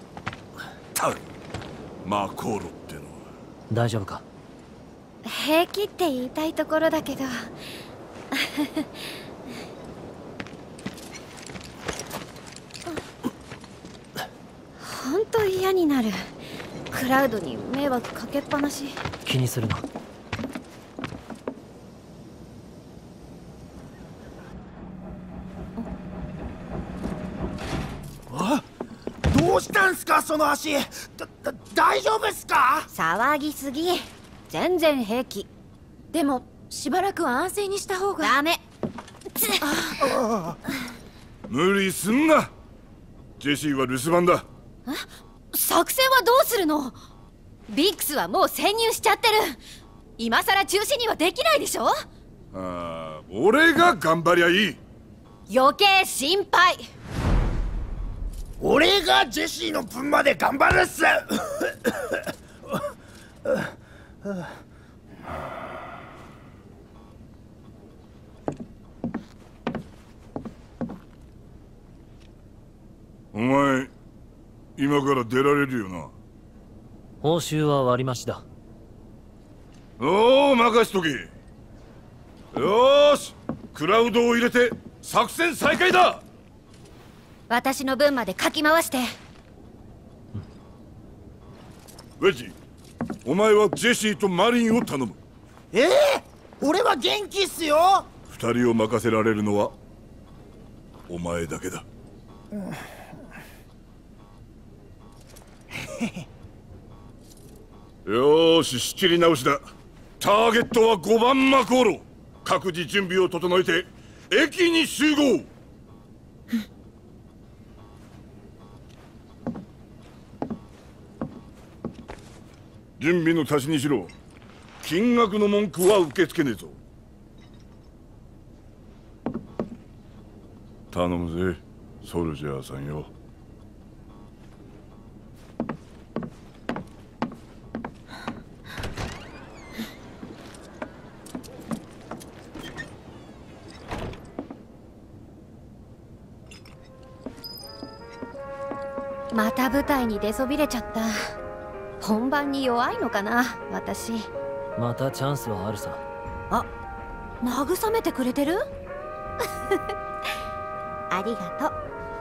ったくマコーロってのは。 大丈夫か？ 平気って言いたいところだけどほんと嫌になる。クラウドに迷惑かけっぱなし。 気にするな。 あ、どうしたんすかその足。だだ大丈夫っすか？ 騒ぎすぎ。全然平気。 でもしばらくは安静にした方が。 ダメ。 無理すんな。ジェシーは留守番だ。 作戦はどうするの？ビックスはもう潜入しちゃってる。今さら中止にはできないでしょ。 ああ、俺が頑張りゃいい。 余計心配。 俺がジェシーの分まで頑張るっすお前今から出られるよな？ 報酬は割増しだ。 おお、任しとけ。よーし、クラウドを入れて作戦再開だ。 私の分までかき回して。 ウェッジ、お前はジェシーとマリンを頼む。 ええー、俺は元気っすよ。 二人を任せられるのはお前だけだ。 うんよーし、仕切り直しだ。ターゲットはごばんマコーロ。各自準備を整えて駅に集合。準備の足しにしろ。金額の文句は受け付けねえぞ。頼むぜ、ソルジャーさんよ。 また舞台に出そびれちゃった。本番に弱いのかな私。 またチャンスはあるさ。 あ、慰めてくれてるありがとう。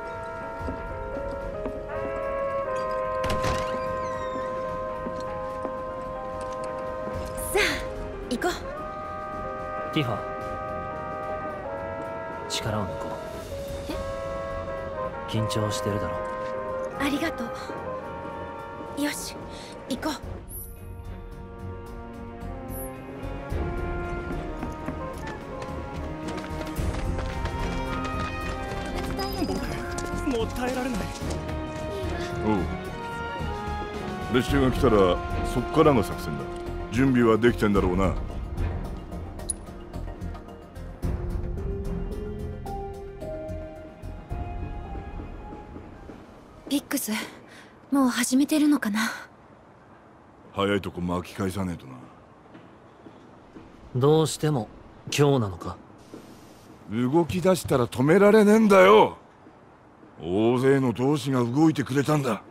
さあ行こう。 ティファ、力を抜こう。 え？ 緊張してるだろ。 ありがとう。よし、行こう。 もう耐えられない。 おう、列車が来たらそっからが作戦だ。準備はできてんだろうな。 ビックス、もう始めてるのかな？ 早いとこ巻き返さねえとな。 どうしても今日なのか？ 動き出したら止められねえんだよ。大勢の同志が動いてくれたんだ。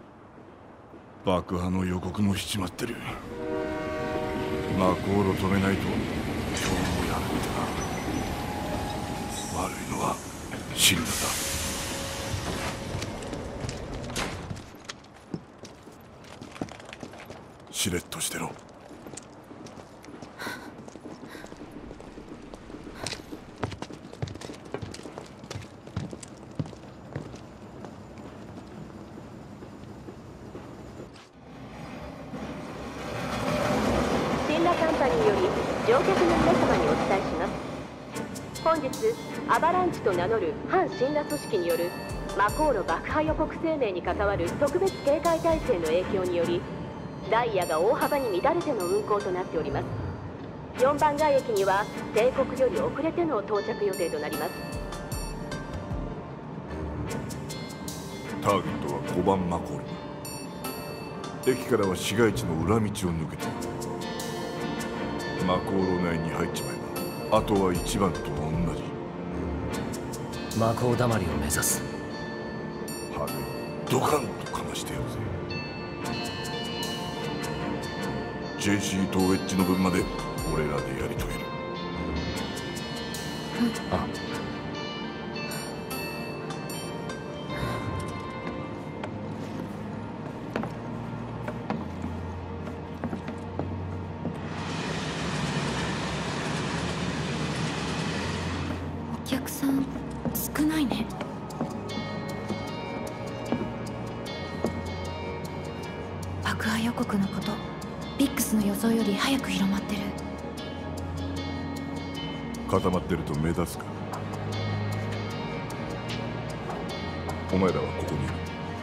爆破の予告もしちまってる。マコーロ止めないと今日もやるってな。悪いのはシンラだ。しれっとしてろ。 シンラカンパニーより乗客の皆様にお伝えします。本日アバランチと名乗る反シンラ組織によるマコーロ爆破予告声明に関わる特別警戒態勢の影響によりダイヤが大幅に乱れての運行となっております。よんばん街駅には定刻より遅れての到着予定となります。 ターゲットはごばんマコール。駅からは市街地の裏道を抜けてマコーロ内に入っちまえばあとはいちばんと同じ。 マコーだまりを目指す。 羽ドカンとかましてやるぜ。 ジェーシー とウェッジの分まで俺らでやり遂げる。 あお客さん少ないね。爆破予告のこと、ビックスの予想より早く広まってる。 固まってると目立つか。お前らはここにいる。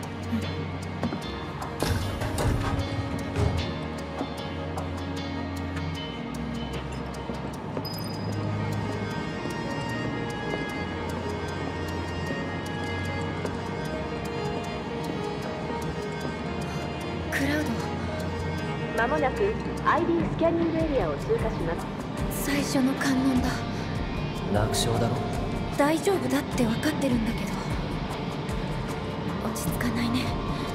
クラウド、 まもなく アイディー スキャニングエリアを通過します。 最初の観音だ。 楽勝だろ。 大丈夫だって分かってるんだけど落ち着かないね。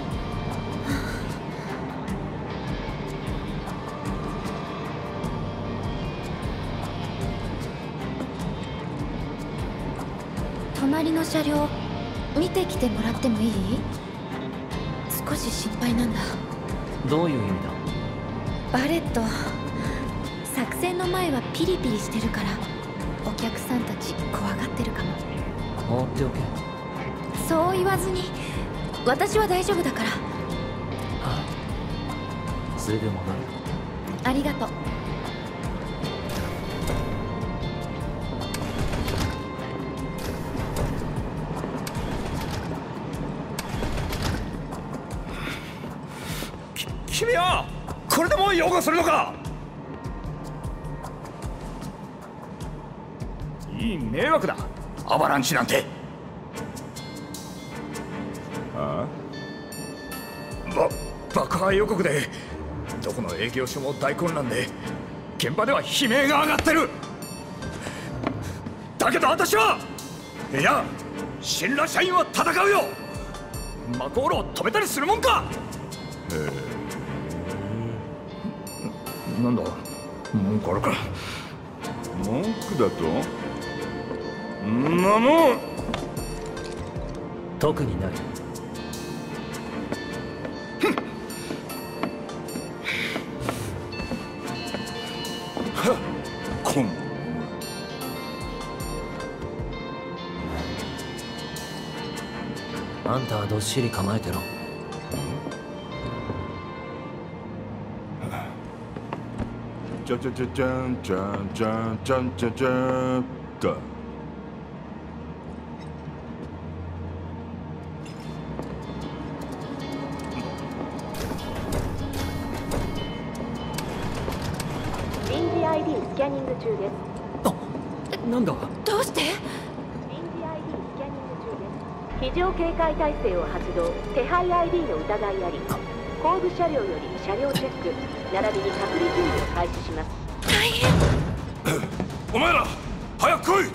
隣の車両見てきてもらってもいい？少し心配なんだ。 どういう意味だ？ バレット、作戦の前はピリピリしてるからお客さんたち怖がってるかも。 放っておけ。 そう言わずに、私は大丈夫だから。 はあ、すぐ戻る。 ありがとう。 君はこれでも擁護するのか？いい迷惑だ、アバランチなんて。ああ、ば爆破予告でどこの営業所も大混乱で現場では悲鳴が上がってる。だけど私はいや新羅社員は戦うよ。マコールを止めたりするもんか。 へえ、 なんだ文句あるか。 文句だとんなもん特にない。 はっ、こんあんたはどっしり構えてろ。 じゃじゃじゃじゃんじゃんじゃんじゃんじゃんじゃんだ。 臨時 アイディー スキャニング中です。 あ、なんだ。 どうして？ 臨時 アイディー スキャニング中です。非常警戒態勢を発動。手配 アイディー の疑いあり。後部車両より車両チェック並びに隔離準備を開始します。 大変。 お前ら早く来い。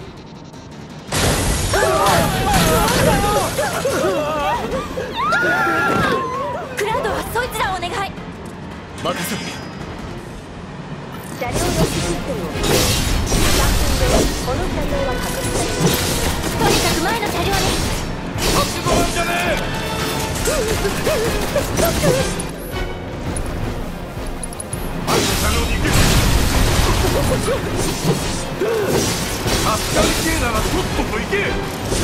クラウドはそいつらをお願い。 任せろ。 車両ロックシステムをさんぷんでこの車両は確認されます。 とにかく前の車両に。 立ち止まんじゃねえ。前の車両に行け。助かりてえならとっとと行け。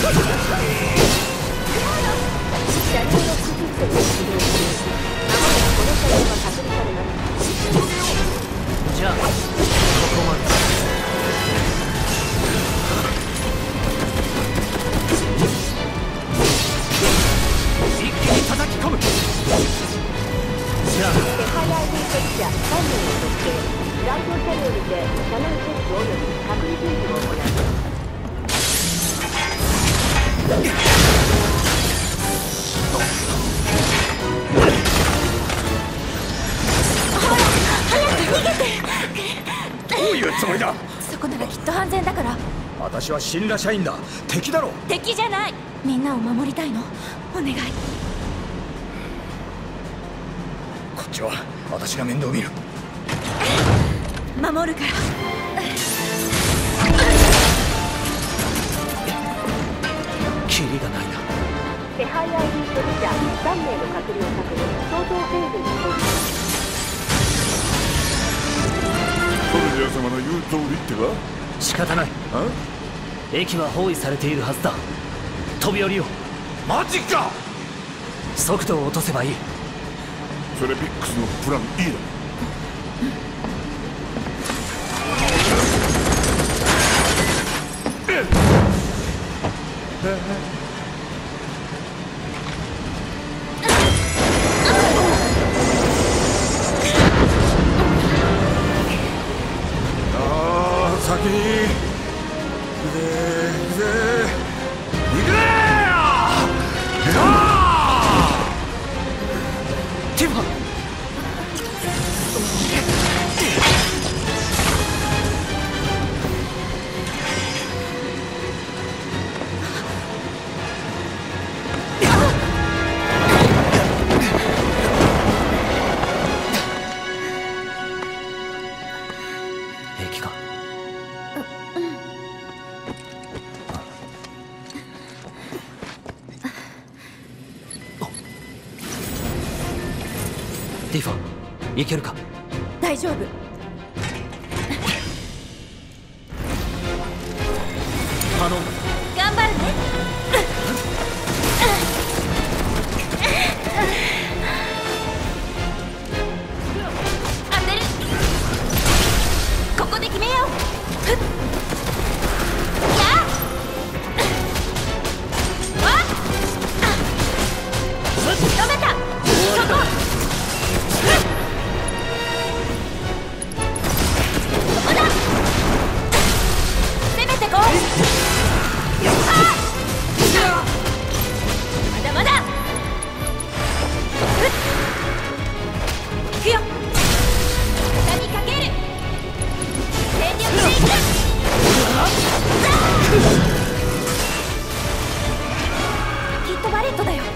車両ロックシステムを起動しまもなくこの車両は確認されます。 じゃあここまで。一気に叩き込む。じゃあ手配 アイディー チェック者さんにんを特定。該当車両にて車内チェックおよび隔離準備を行います。 ほら早く逃げて。 どういうつもりだ？ そこならきっと安全だから。 私は新羅社員だ。敵だろ。 敵じゃない。みんなを守りたいの。お願い。 こっちは私が面倒見る。 守るから。 キリがないな。 手配 アイディー 所持者さん名の隔離を確認。相当フェーズに到着。 ソルジャー様の言う通りってか？ 仕方ない。駅は包囲されているはずだ。飛び降りよう。 マジか！ 速度を落とせばいい。 それビックスのプラン E だ。ああ、先に行くぜ行くぜ行くぜティファン。駅か。ティファン、いけるか？ 大丈夫。 頼む。 頑張るね。当てる。ここで決めよう。やあ。わっ。止めた。そこ。まだまだ。行くよ。畳みかける。全力でいく。きっとバレットだよ。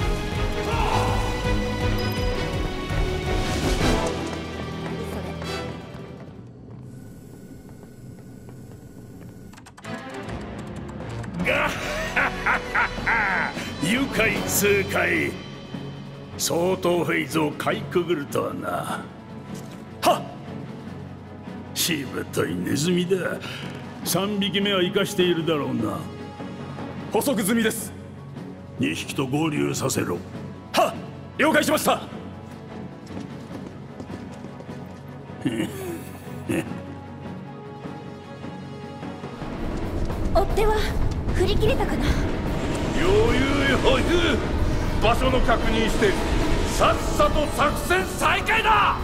ガッハハハハ、愉快痛快。相当フェイズをかいくぐるとはな。はっ、しぶといネズミだ。さんびきめは生かしているだろうな。 捕捉済みです。 にひきと合流させろ。 はっ、了解しました。 追っ手は振り切れたかな。 余裕余裕。場所の確認してさっさと作戦再開だ。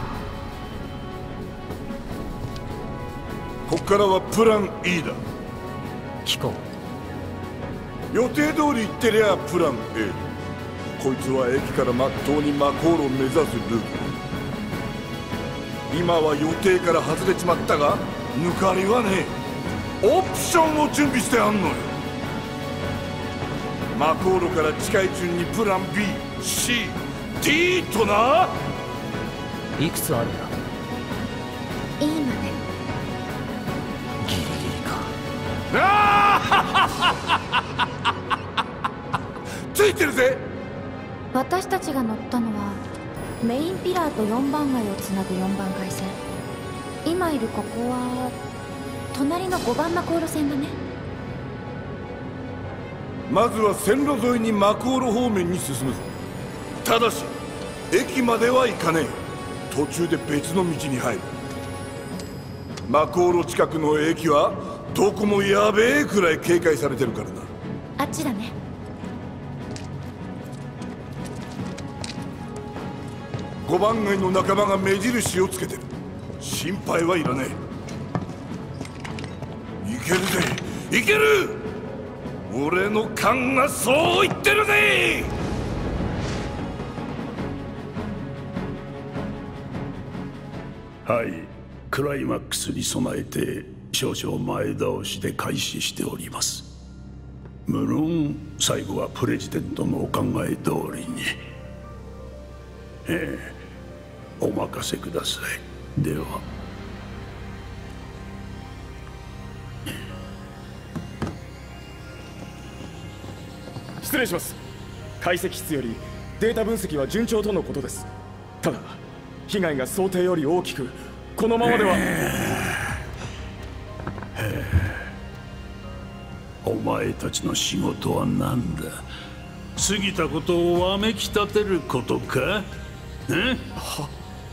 こっからはプラン E だ。 聞こう。予定通り行ってりゃプラン A。 こいつは駅からまっとうにマコールを目指すルート。今は予定から外れちまったが抜かりはねえ。オプションを準備してあんのよ。マコールから近い順にプラン ビー、シー、ディー とな。 いくつあるんだ？ E まで。 ギリギリか。 ついてるぜ。 私たちが乗ったのはメインピラーとよんばん街をつなぐよんばん街線。今いるここは隣のごばんマコール線だね。 まずは線路沿いにマコール方面に進むぞ。ただし駅までは行かねえ。途中で別の道に入る。マコール近くの駅はどこもやべえくらい警戒されてるからな。 あっちだね。 ごばん街の仲間が目印をつけてる。心配はいらねえ。いけるぜいける。俺の勘がそう言ってるぜ。はい、クライマックスに備えて少々前倒しで開始しております。無論最後はプレジデントのお考え通りに。ええ、お任せください。では。 失礼します。解析室よりデータ分析は順調とのことです。ただ被害が想定より大きく、このままでは。 お前たちの仕事は何だ。過ぎたことをわめき立てることか。えは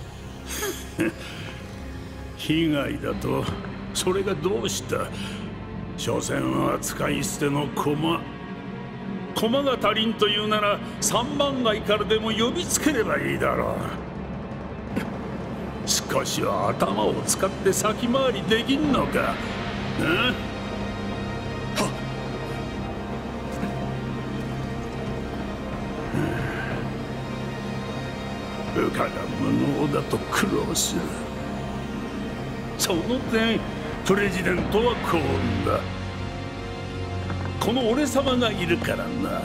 被害だとそれがどうした。所詮は使い捨ての駒。駒が足りんというなら三番街からでも呼びつければいいだろう。少しは頭を使って先回りできんのか。え部下が無能だと苦労する。その点プレジデントは幸運だ。この俺様がいるからな。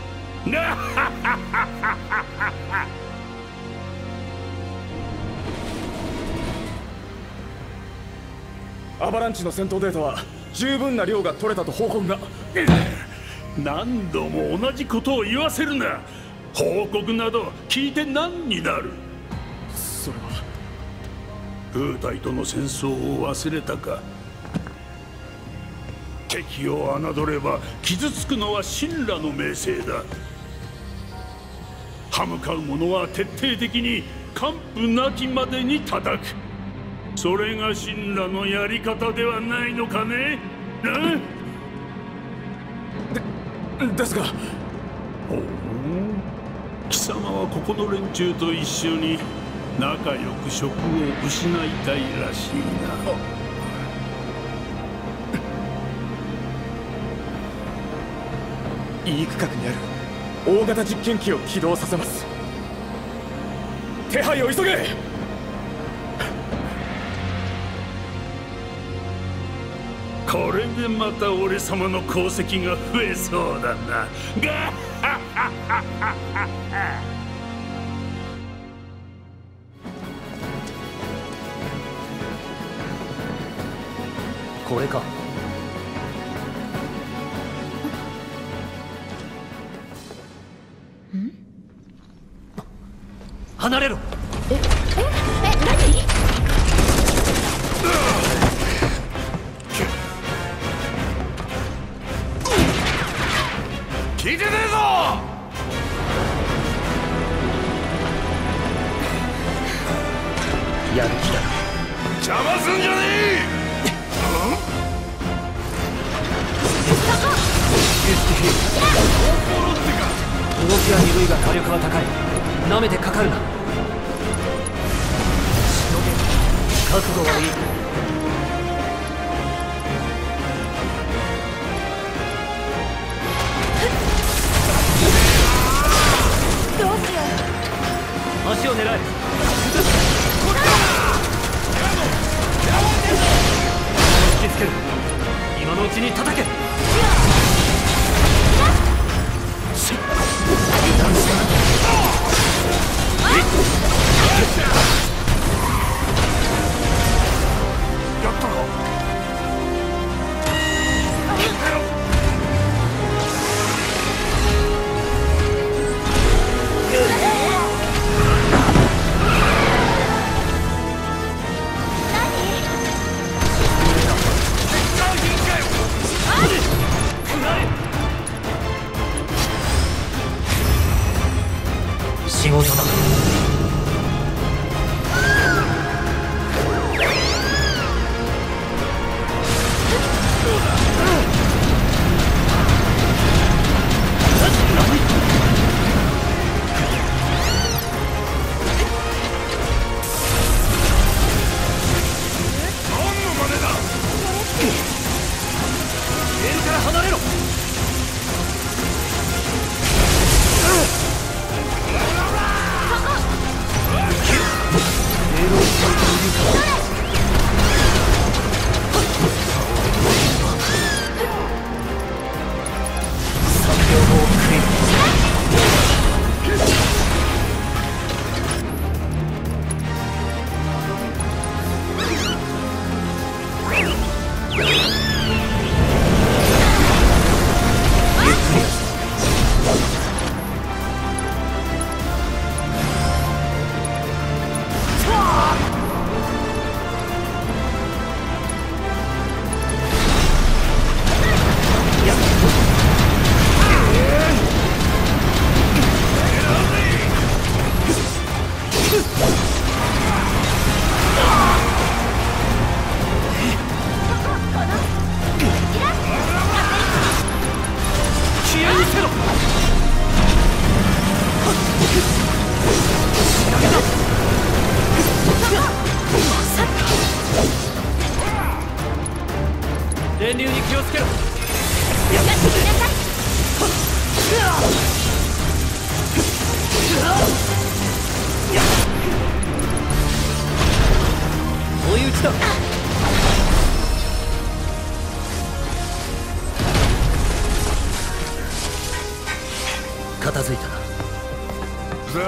アバランチの戦闘データは十分な量が取れたと報告が。 何度も同じことを言わせるな。報告など聞いて何になる。 それは空隊との戦争を忘れたか。敵を侮れば傷つくのは神羅の命令だ。歯向かう者は徹底的に完膚なきまでに叩く。それが神羅のやり方ではないのかね。 でですが、 ほう、貴様はここの連中と一緒に仲良く職を失いたいらしいな。 いい区画にある大型実験機を起動させます。手配を急げ。 これでまた俺様の功績が増えそうだな。ガッハッハッハッハッハ。 これか。離れろ。 えええ何？ 聞いてねえぞ。 やる気だ。 邪魔すんじゃねえ。 動きは鈍いが火力は高い。なめてかかるな。しのげ。覚悟はいい。 どうしよう。 足を狙え。突きつける。今のうちに叩け。油断するな。 やったか。 仕事だ。 そこ。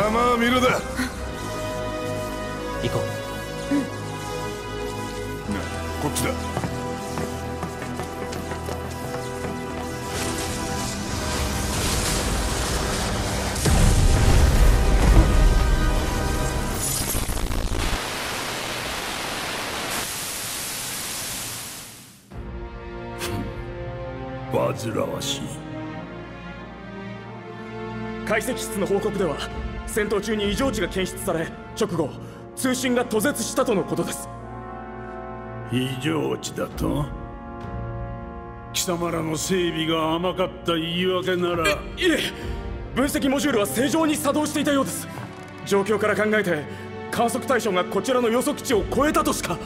ざまあみろだ。 行こう。 な、こっちだ。 煩わしい。 解析室の報告では戦闘中に異常値が検出され、直後通信が途絶したとのことです。 異常値だと？貴様らの整備が甘かった言い訳なら。 いえ、分析モジュールは正常に作動していたようです。状況から考えて観測対象がこちらの予測値を超えたとしか。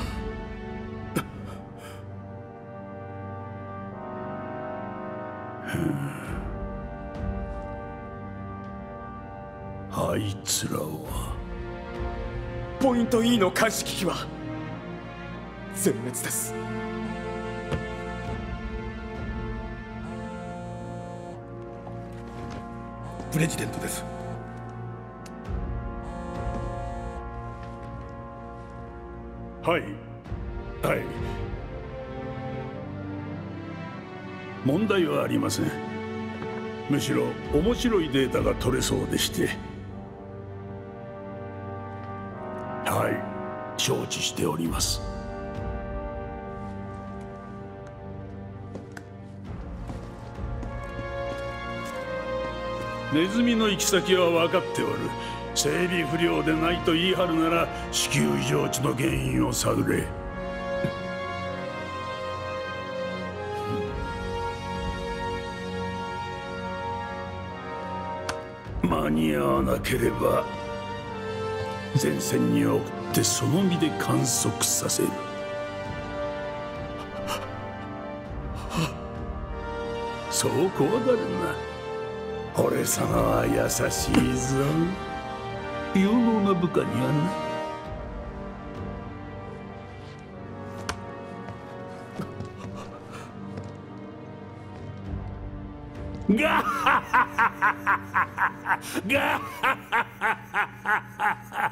あいつらは。 ポイント E の監視機器は全滅です。 プレジデントです。 はいはい、問題はありません。むしろ面白いデータが取れそうでして。はい、承知しております。ネズミの行き先は分かっておる。整備不良でないと言い張るなら子宮異常値の原因を探れ。間に合わなければ前線に送ってその身で観測させる。そう怖がるな。俺様は優しいぞ。有能な部下にはな。ガッハハハハガッハハハハ。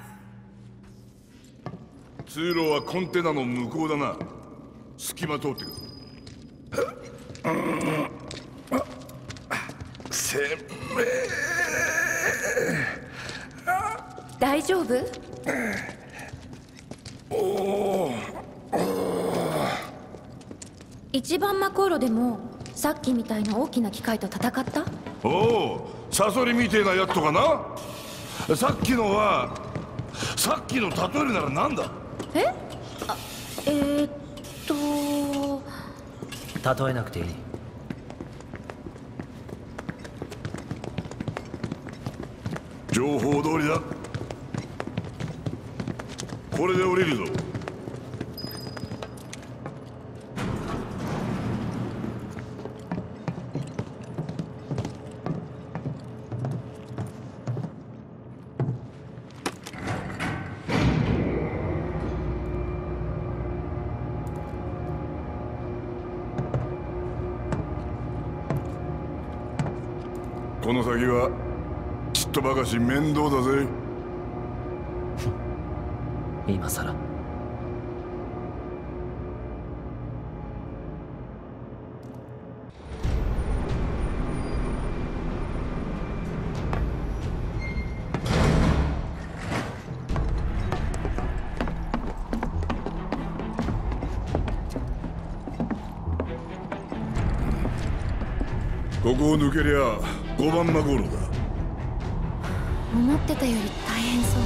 通路はコンテナの向こうだな。隙間通ってくる。せめ大丈夫？ おお。 一番魔航路でもさっきみたいな大きな機械と戦った？ おお、サソリみてえなやつとかな。さっきのはさっきの例えるならなんだ？ え？あ、えー、っと例えなくていい。 情報通りだ。これで降りるぞ。この先はちっとばかし面倒だぜ。 今さら。 ここを抜けりゃごばん魔航路だ。 思ってたより大変そう。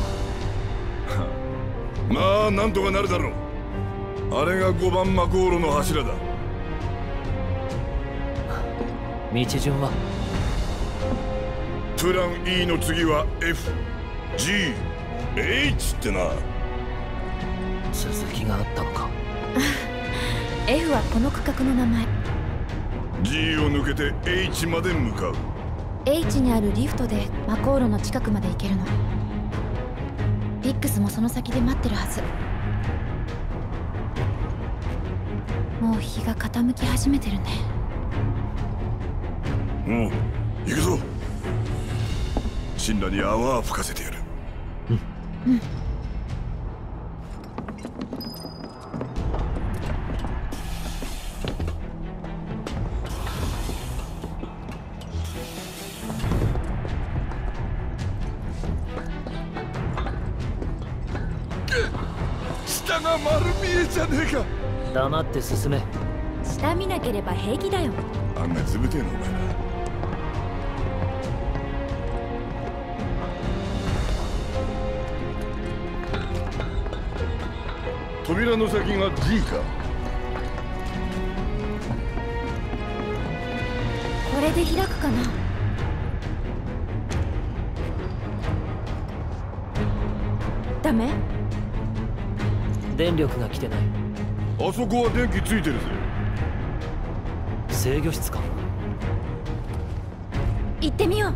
まあなんとかなるだろう。あれがごばん魔航路の柱だ。 道順はプラン E の次は エフ、ジー、エイチ ってな。 続きがあったのか。 F はこの区画の名前。 G を抜けて H まで向かう。 H にあるリフトで魔航路の近くまで行けるの。ビックスもその先で待ってるはず。もう日が傾き始めてるね。 うん、行くぞ。 神羅に泡を吹かせてやる。 うん。 下が丸見えじゃねえか。 黙って進め。 下見なければ平気だよ。 案外ずぶてえのお前ら。扉の先が G か。 これで開くかな。ダメ？ 電力が来てない。 あそこは電気ついてるぜ。 制御室か。 行ってみよう。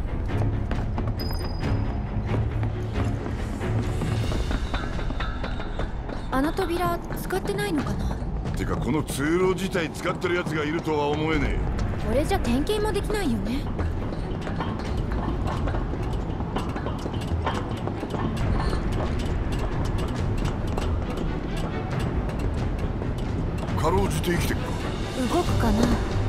あの扉使ってないのかな。 てかこの通路自体使ってるやつがいるとは思えねえ。 これじゃ点検もできないよね。 かろうじて生きてるか。 動くかな。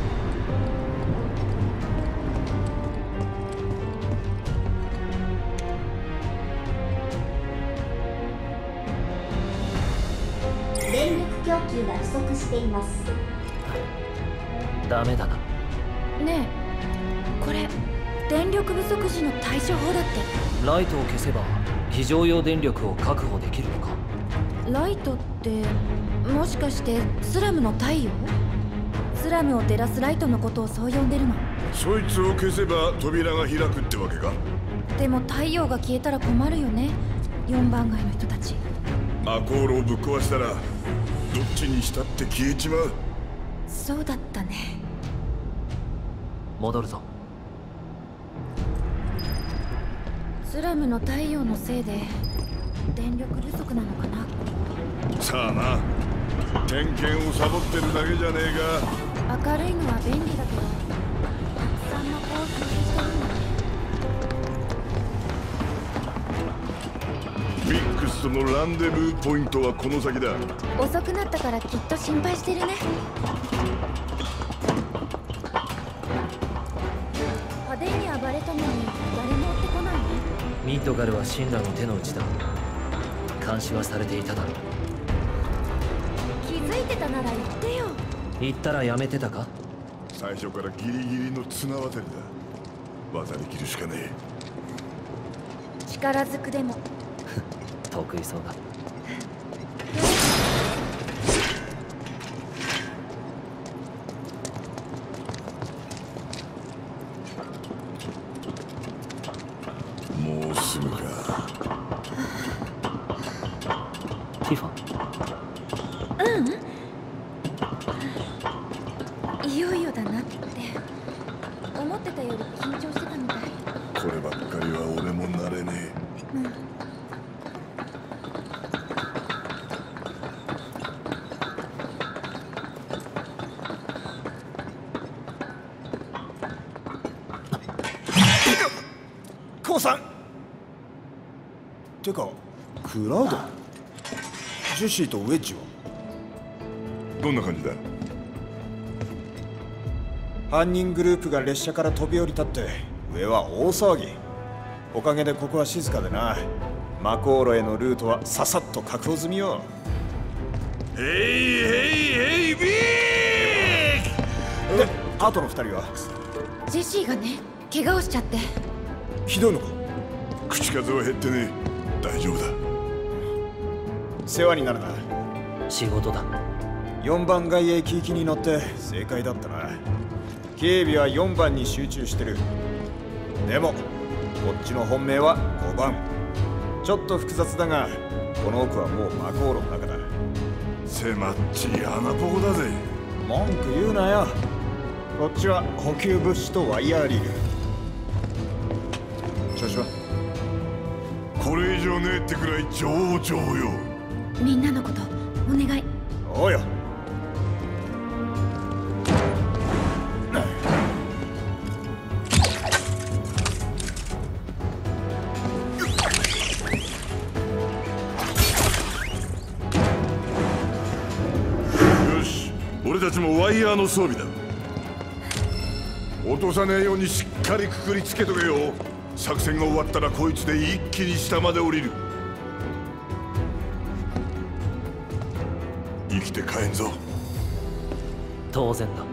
電力供給が不足しています。 ダメだな。 ねえ、これ電力不足時の対処法だって。 ライトを消せば非常用電力を確保できるのか。 ライトってもしかしてスラムの太陽？スラムを照らすライトのことをそう呼んでるの。 そいつを消せば扉が開くってわけか。 でも太陽が消えたら困るよね、よんばん街の人たち。 魔航路をぶっ壊したらどっちにしたって消えちまう。 そうだったね。 戻るぞ。 スラムの太陽のせいで電力不足なのかな。 さあな、点検をサボってるだけじゃねえか。 明るいのは便利だけどたくさん魔法を掃除してるんだね。 ミックスとのランデブーポイントはこの先だ。 遅くなったからきっと心配してるね。派手に暴れたのに誰も追ってこないね。 ミッドガルは神羅の手の内だ。監視はされていただろう。 気づいてたなら言ってよ。 言ったらやめてたか。 最初からギリギリの綱渡りだ。技に切るしかねえ。力ずくでも得意そうだ。 もうすぐか。 ティファン。 うん、いよいよだなって思ってたより緊張してたみたい。 こればっかりは俺も慣れねえ。うん。 コウさん。てかクラウド、ジェシーとウェッジはどんな感じだ。 犯人グループが列車から飛び降りたって上は大騒ぎ。おかげでここは静かでな。魔航路へのルートはささっと確保済みよ。 ヘイヘイヘイビーで、あとの二人は。 ジェシーがね、怪我をしちゃって。 ひどいのか。 口数は減ってねえ。大丈夫だ。 世話になるな。 仕事だ。 よんばん街駅行きに乗って正解だったな。警備はよんばんに集中してる。でもこっちの本命はごばん。ちょっと複雑だがこの奥はもう魔航路の中だ。 狭っちい穴ぼこだぜ。 文句言うなよ。こっちは補給物資とワイヤーリール。調子はこれ以上ねえってくらい上々よ。 みんなのことお願い。 おうよ。 俺たちもワイヤーの装備だ。落とさねえようにしっかりくくりつけとけよ。作戦が終わったらこいつで一気に下まで降りる。生きて帰んぞ。 当然だ。